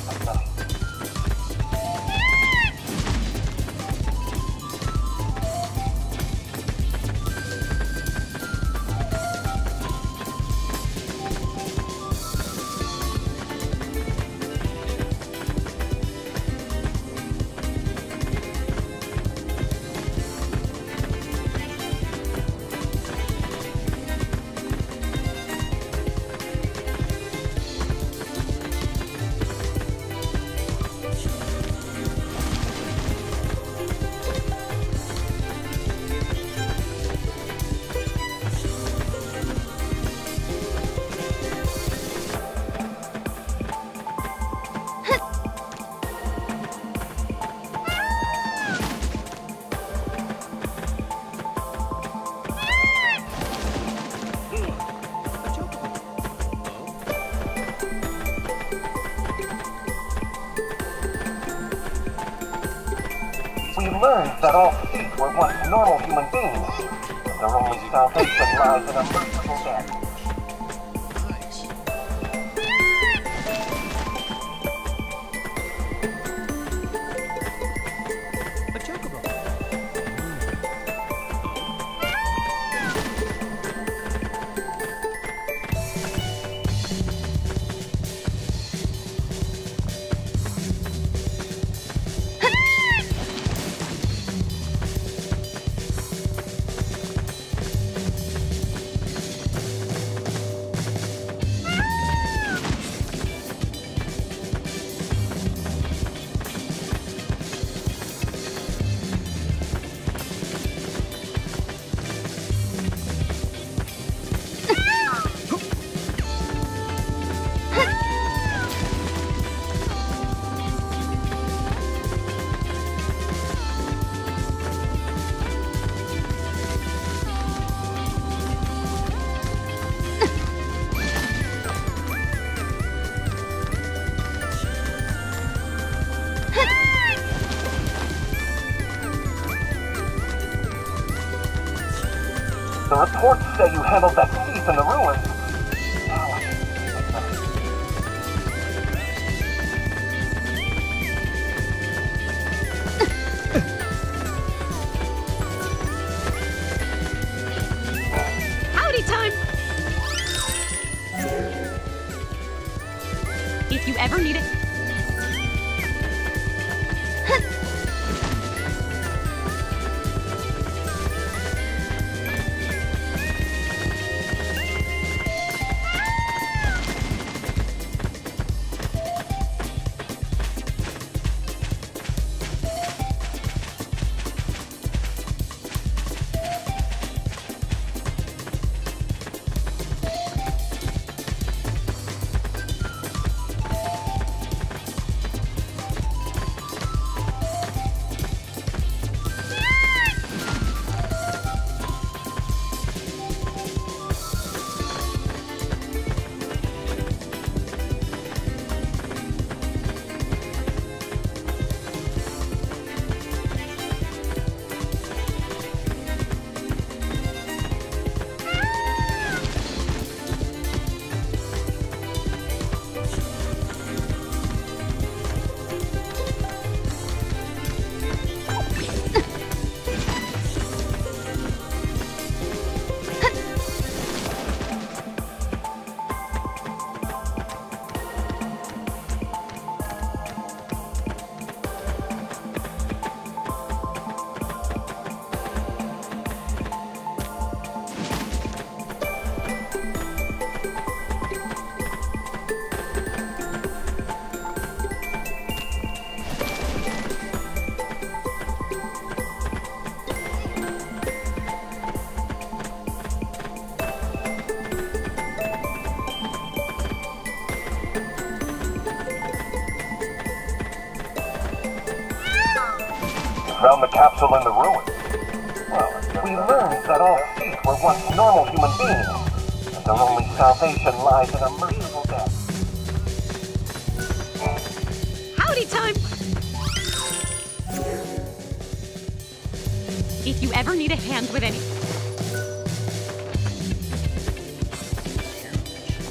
We learned that all thieves were once normal human beings. Their only salvation lies in a merciful death. The reports say you handled that thief in the ruins. Howdy time! If you ever need it. Found the capsule in the ruins. Well, we learned that all thieves were once normal human beings, and their only salvation lies in a merciful death. Howdy time! If you ever need a hand with anything.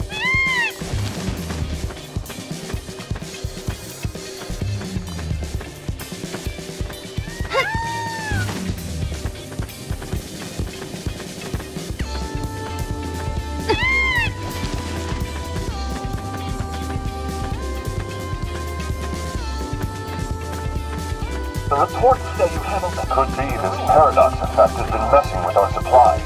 The reports say you handled that. Could be this paradox effect has been messing with our supplies.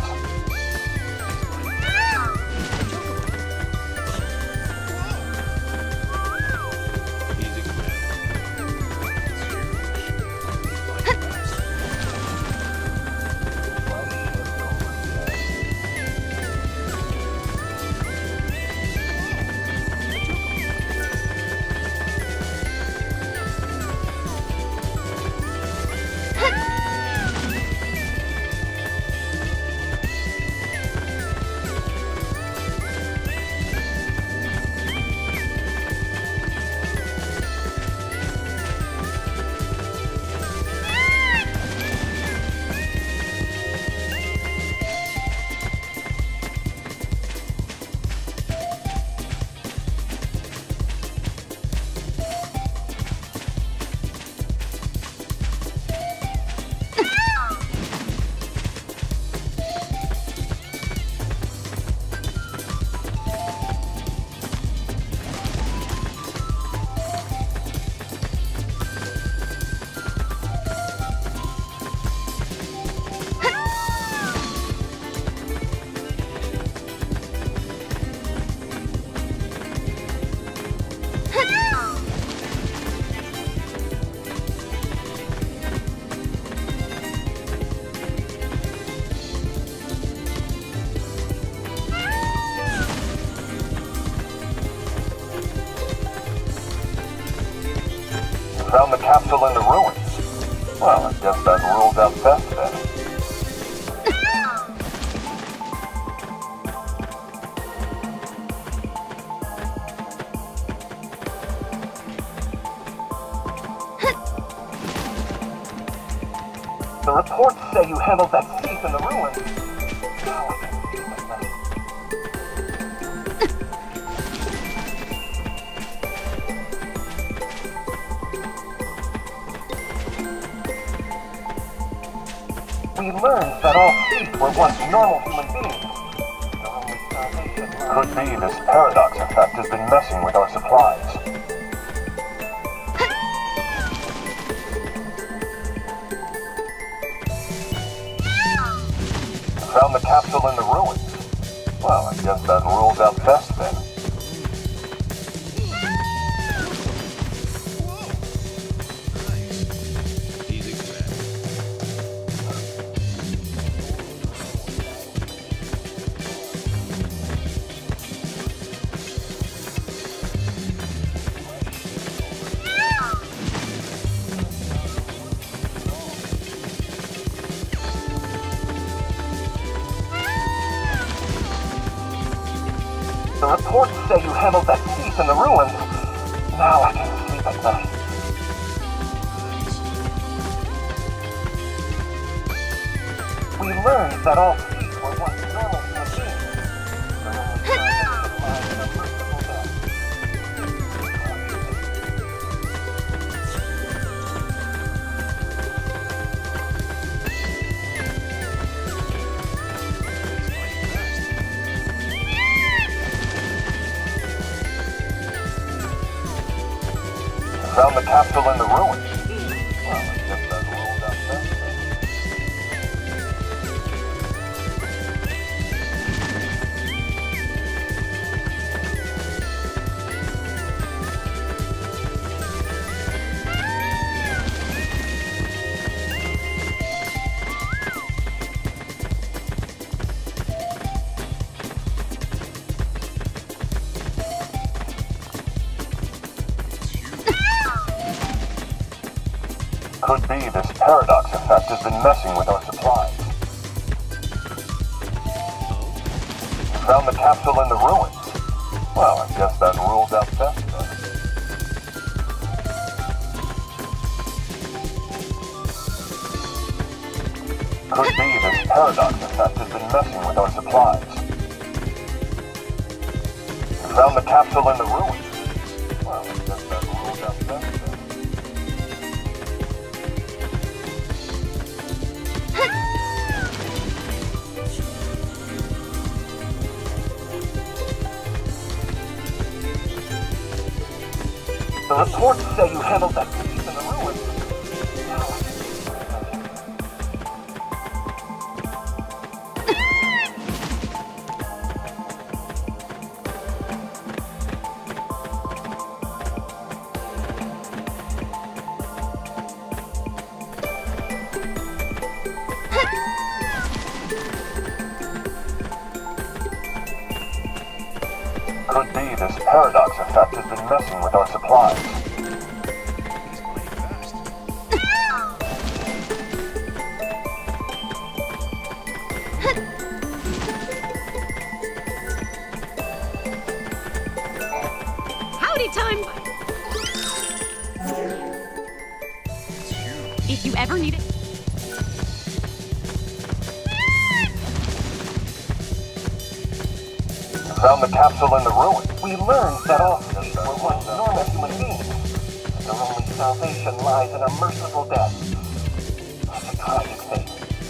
Found the capsule in the ruins. Well, I guess that rules out theft then. The reports say you handled that thief in the ruins. Now I can see that message. We learned that all thieves were once normal human beings. Could be this paradox effect has been messing with our supplies. Found the capsule in the ruins. Well, I guess that rules out theft then. The reports say you handled that thief in the ruins. Now I can sleep at night. We learned that all thieves were once normal human beings. Their only salvation lies in a merciful death. Found the capsule in the ruins. Well, I guess that rules out theft then. Could be this paradox effect has been messing with our supplies. Found the capsule in the ruins. Well, I guess that rules out theft then. Could be this paradox effect has been messing with our supplies. Found the capsule in the ruins. Well, I guess that rules out theft then. The reports say you handled that thief in the ruins. Now paradox effect has been messing with our supplies. Howdy time! If you ever need it... Found the capsule in the ruins. We learned that all thieves were once normal human beings. Their only salvation lies in a merciful death. It's a tragic fate.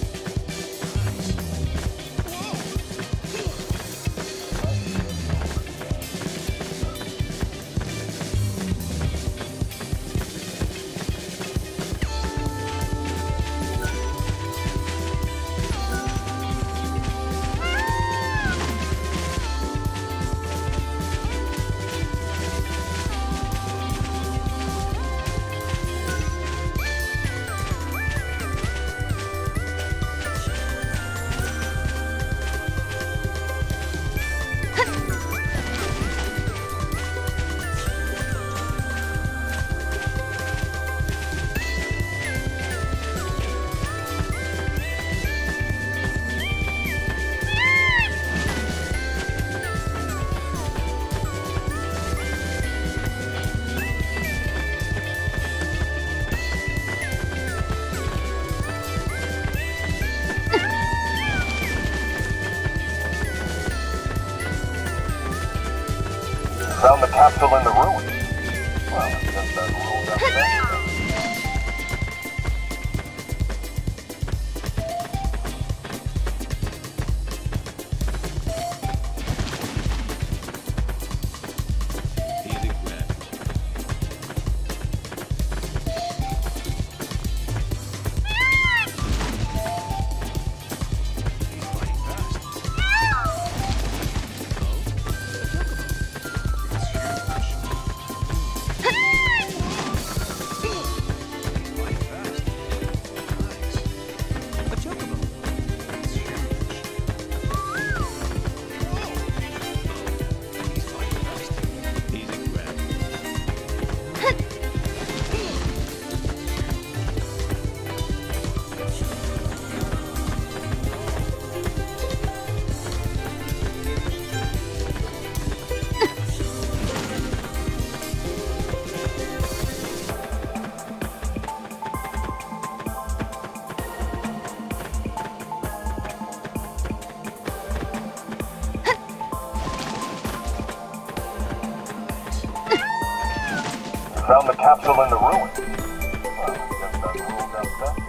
Found the capsule in the ruins. Well, it's just a ruled up thing. Found the capsule in the ruins. Well, it's just a ruled up thing.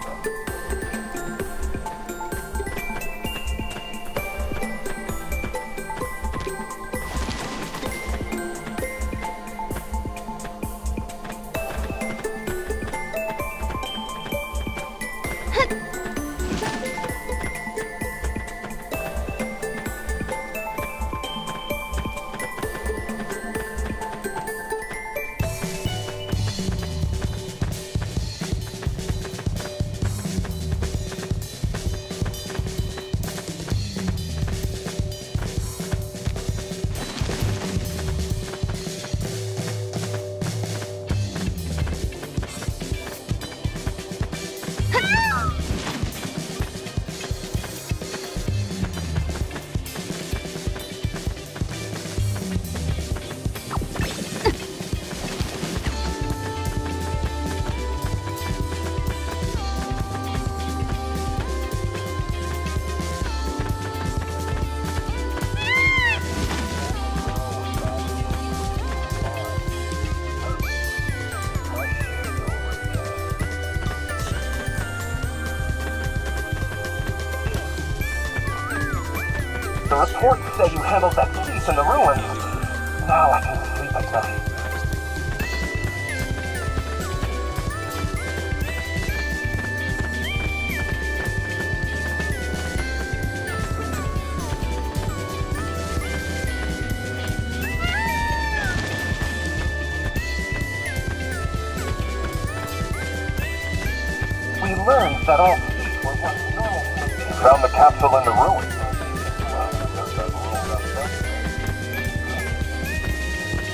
The reports say you handled that thief in the ruins. Now I can sleep at night. We learned that all thieves were once normal. Found the capsule in the ruins.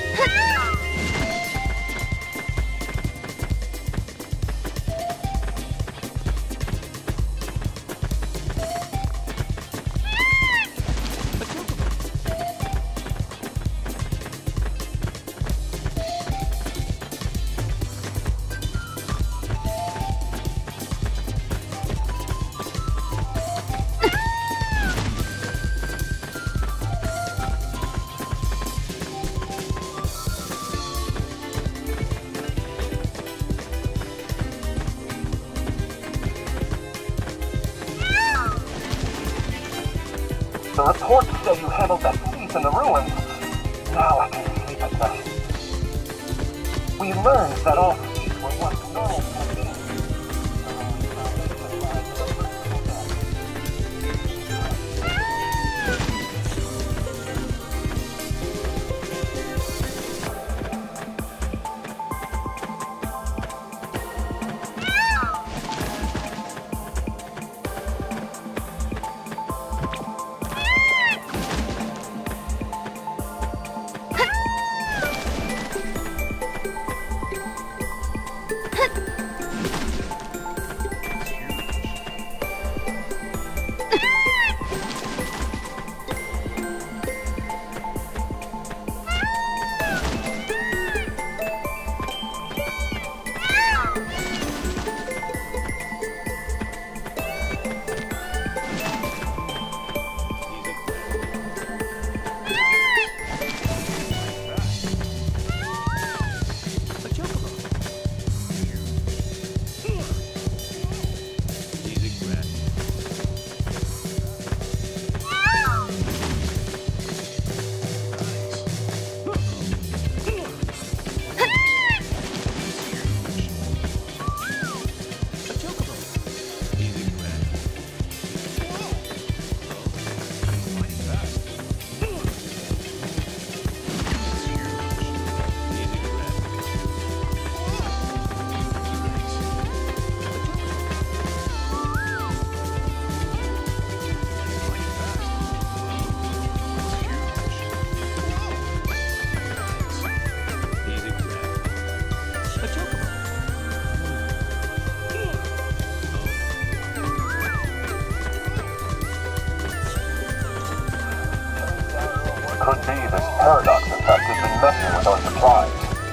The reports say you handled that thief in the ruins. Now I can sleep at night. We learned that all thieves were once normal human beings. Could be this paradox effect has been messing with our supplies.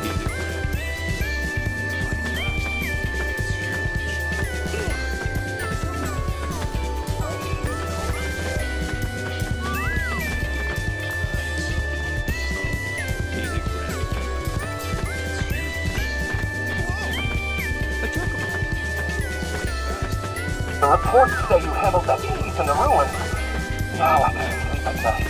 The reports say you handled that thief in the ruins. Now I can sleep at night.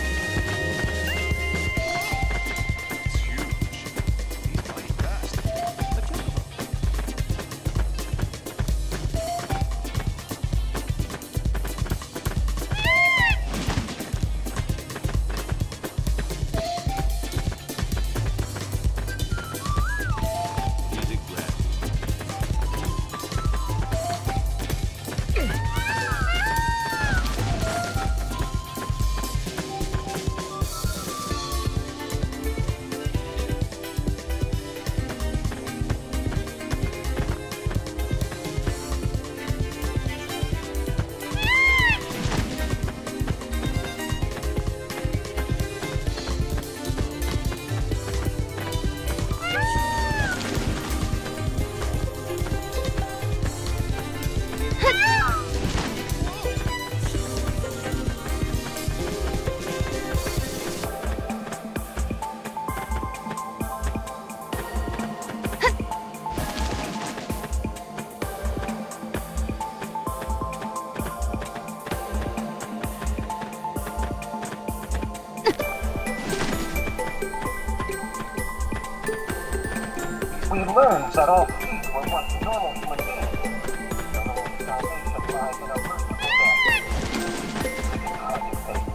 We learned that all thieves were once normal human beings. The only salvation lies in a merciful death. It's a tragic fate.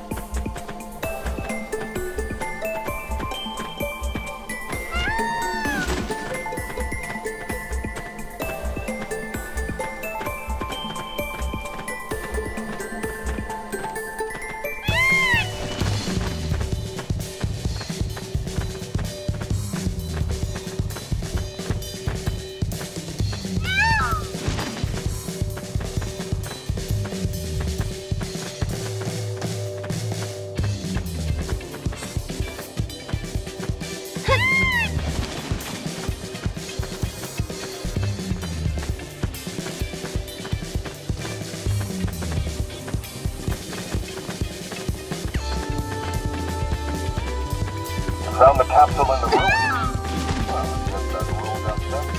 Found the capsule in the ruins. Well, I guess that rules out that.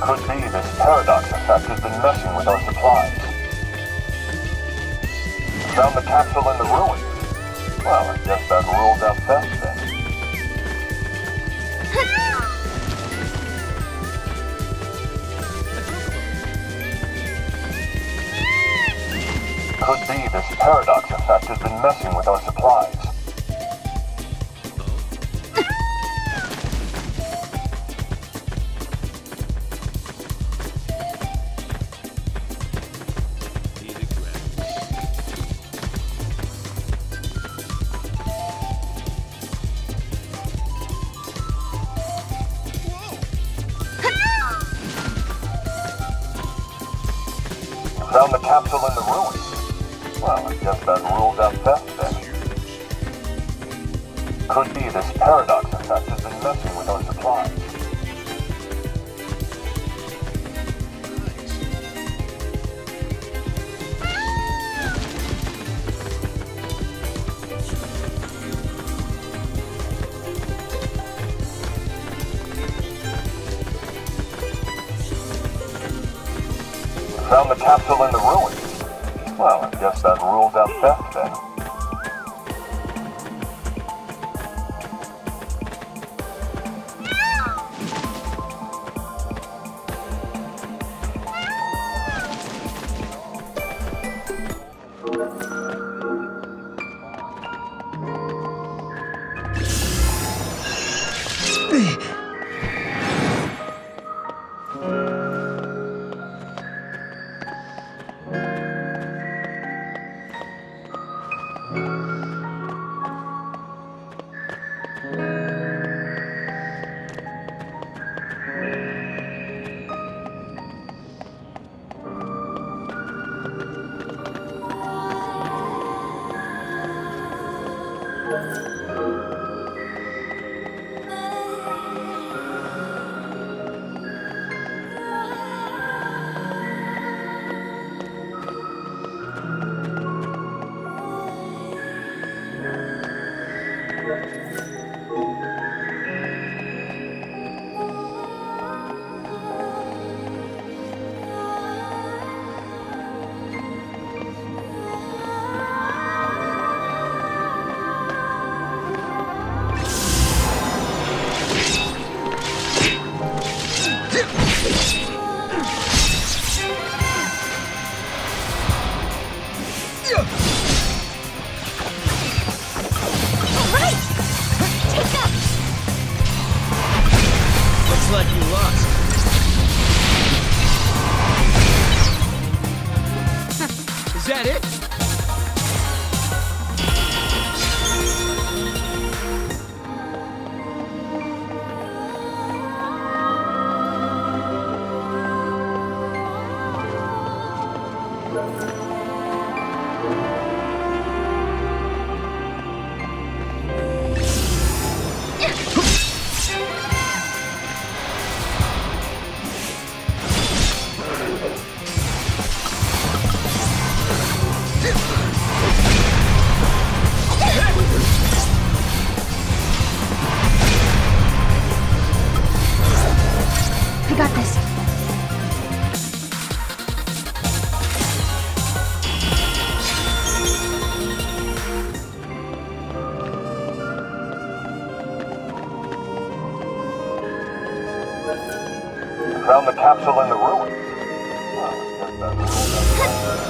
Could be this paradox effect has been messing with our supplies. Found the capsule in the ruins. Well, I guess that rules out theft then. Could be this paradox effect has been messing with our supplies. Found the capsule in the ruins. Well, I guess that rules out theft then. Could be this paradox effect has been messing with our supplies. Found the capsule in the ruins. Well, I guess that rules out theft then. Like you lost. Is that it? I got this. Found the capsule in the ruins. Well, I guess that rules out theft.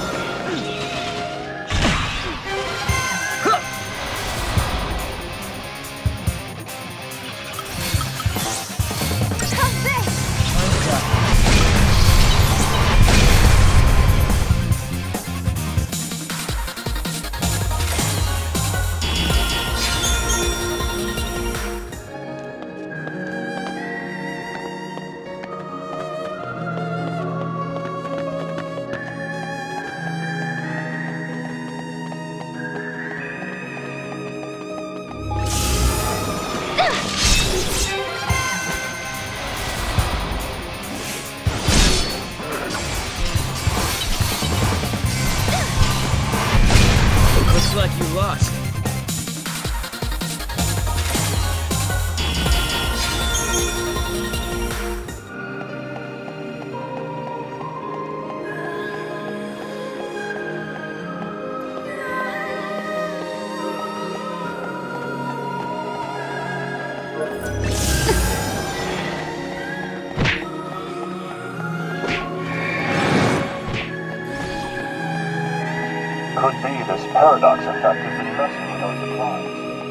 Could be this paradox effect has been messing with our supplies.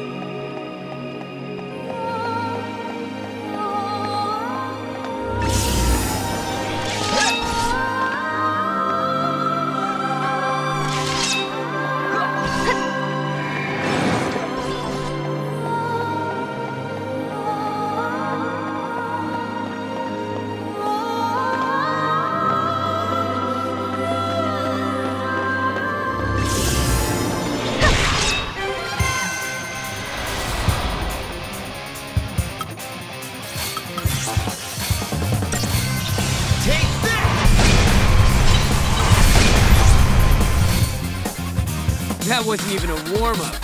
That wasn't even a warm-up.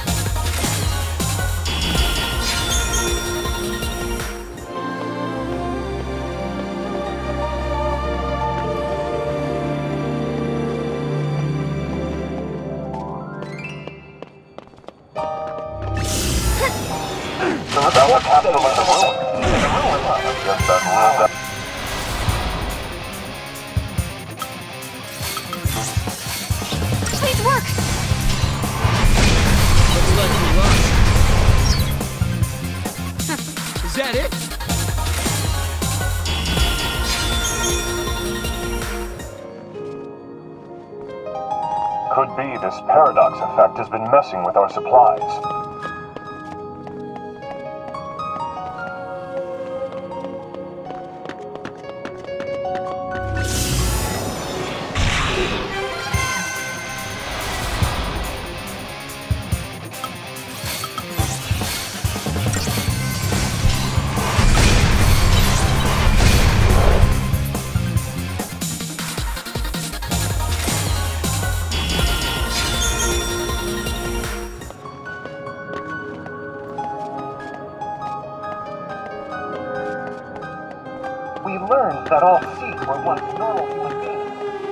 Found the capsule in the ruin. I guess that rules out. Please work! Looks like we lost. Is that it? Could be this paradox effect has been messing with our supplies. We learned that all seeds were once normal human beings.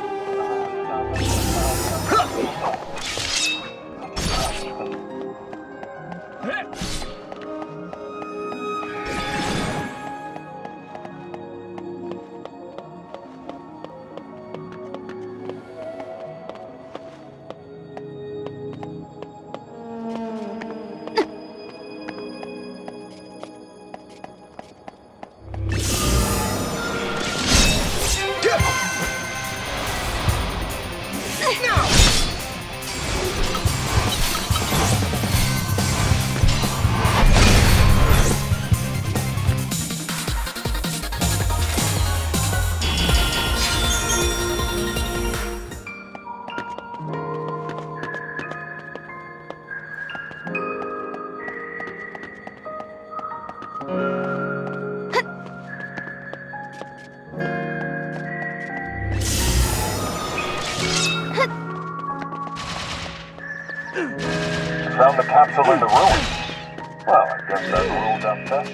Found the capsule in the ruin. Well, I guess that ruled out that.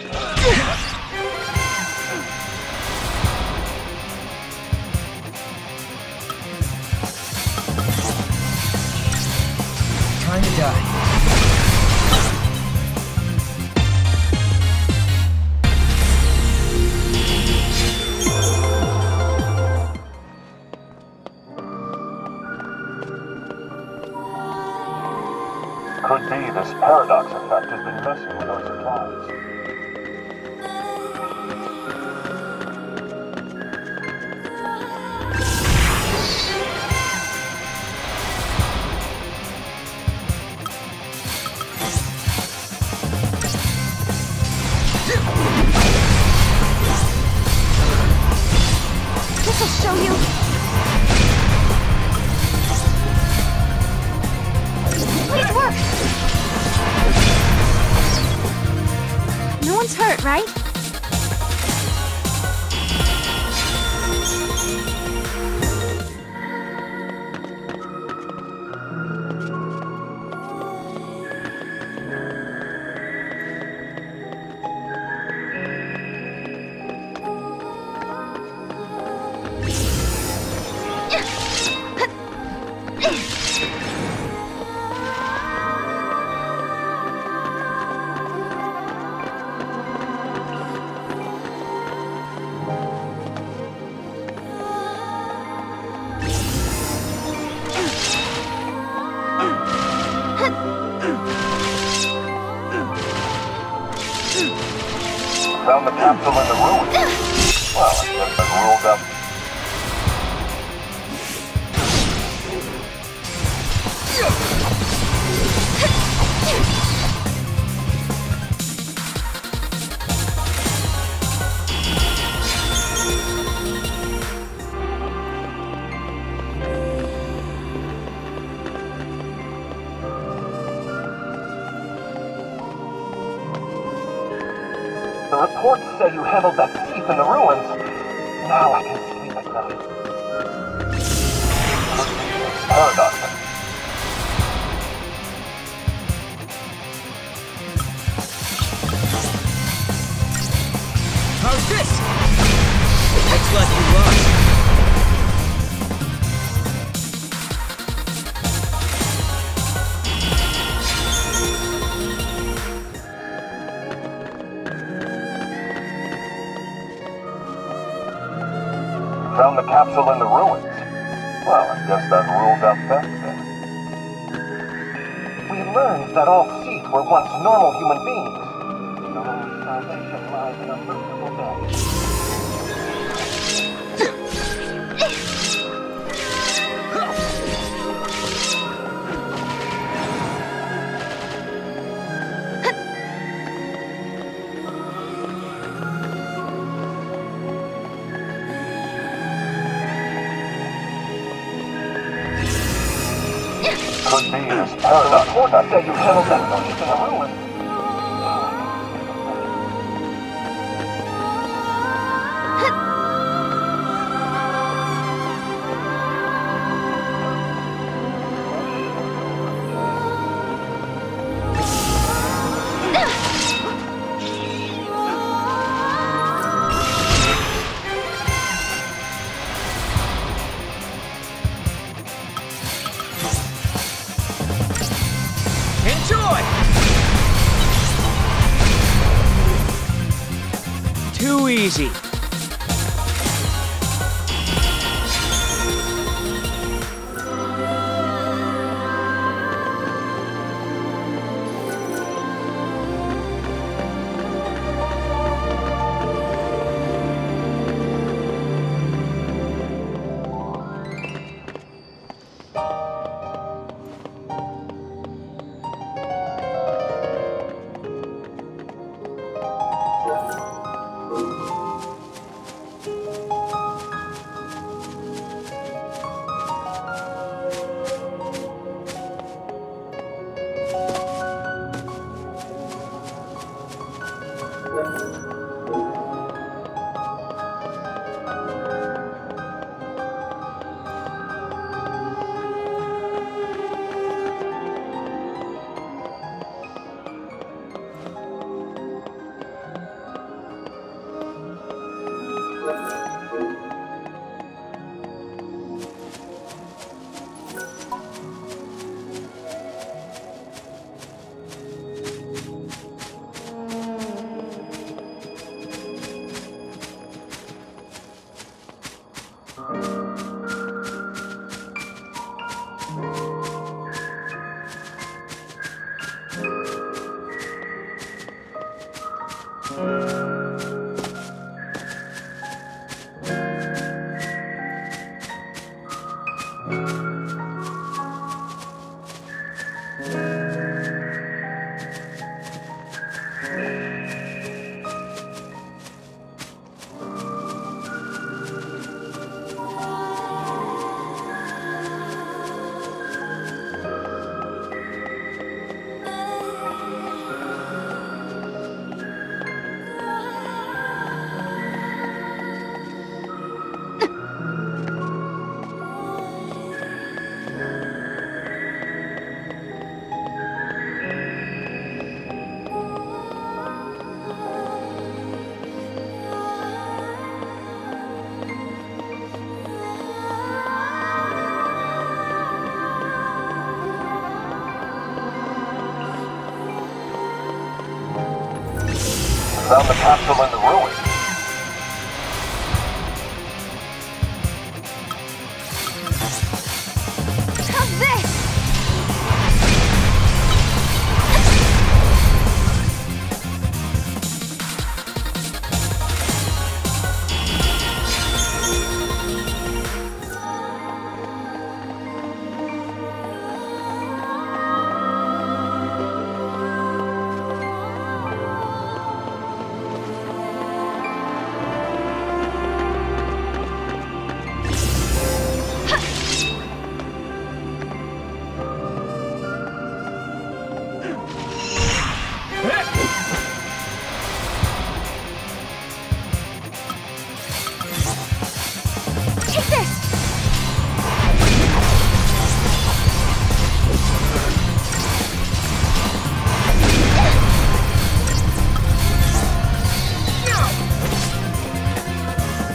Time to die. Could be this paradox effect has been messing with our supplies. This'll show you. Please work! No one's hurt, right? Found the capsule in the ruins. Well, I guess that ruled up. The reports say you handled that thief in the ruins. Now I can sleep at night. Paradox. How's this? Looks like you lost. Found the capsule in the ruins. Well, I guess that rules out theft then. We learned that all Seath were once normal human beings. The only salvation lies in a merciful death. Could be this paradox. The reports say you handled that thief in the ruins. Enjoy! Too easy. Found the capsule in the ruins. How's this?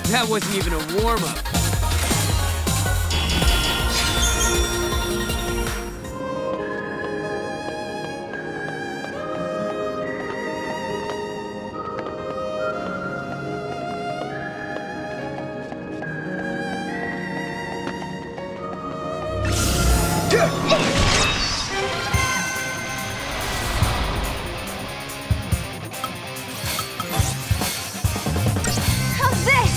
That wasn't even a warm-up. How's this?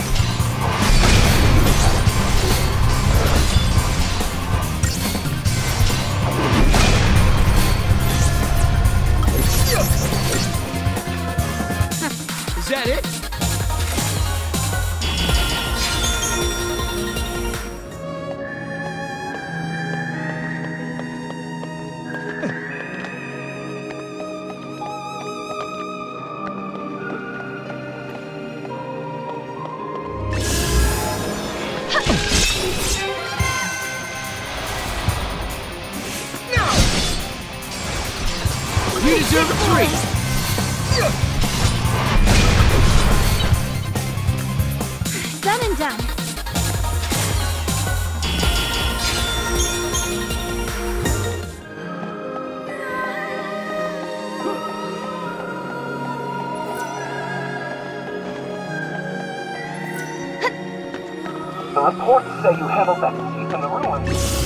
Is that it? You deserve a treat! Done and done. The reports say you handled that thief in the ruins.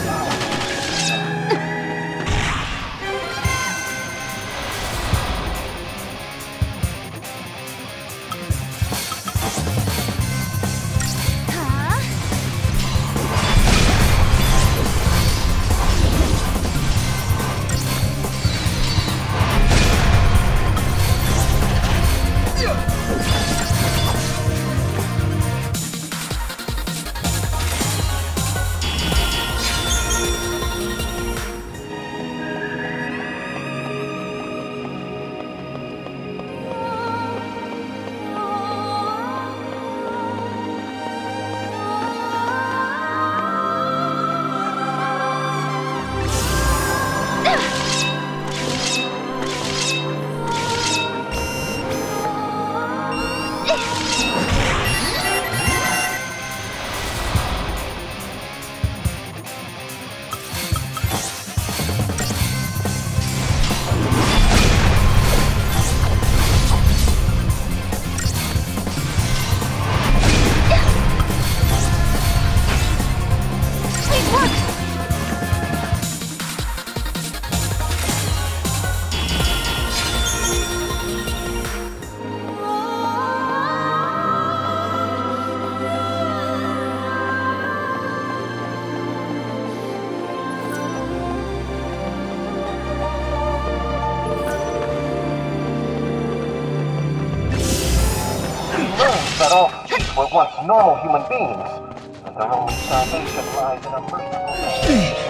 That all thieves were once normal human beings, and their only salvation lies in a merciful death.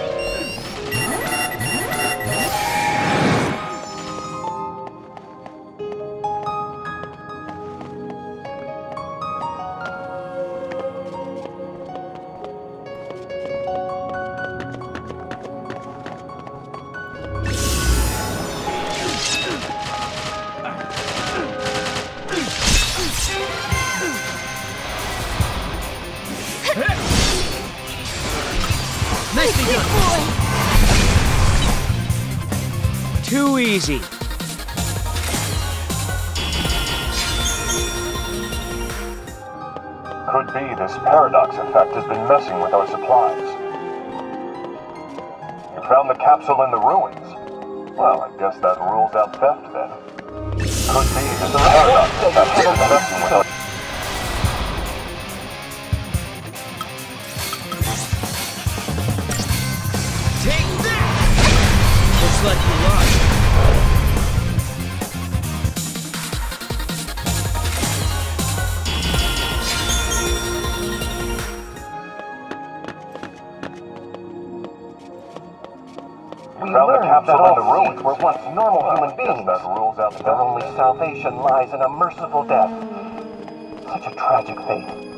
Nicely done. Too easy. Could be this paradox effect has been messing with our supplies. You found the capsule in the ruins. Well, I guess that rules out theft then. Could be this paradox effect has been messing with our... Take that! Looks like you lost. We found the capsule in the ruins were once normal human beings. That rules out their only salvation lies in a merciful death. Such a tragic fate.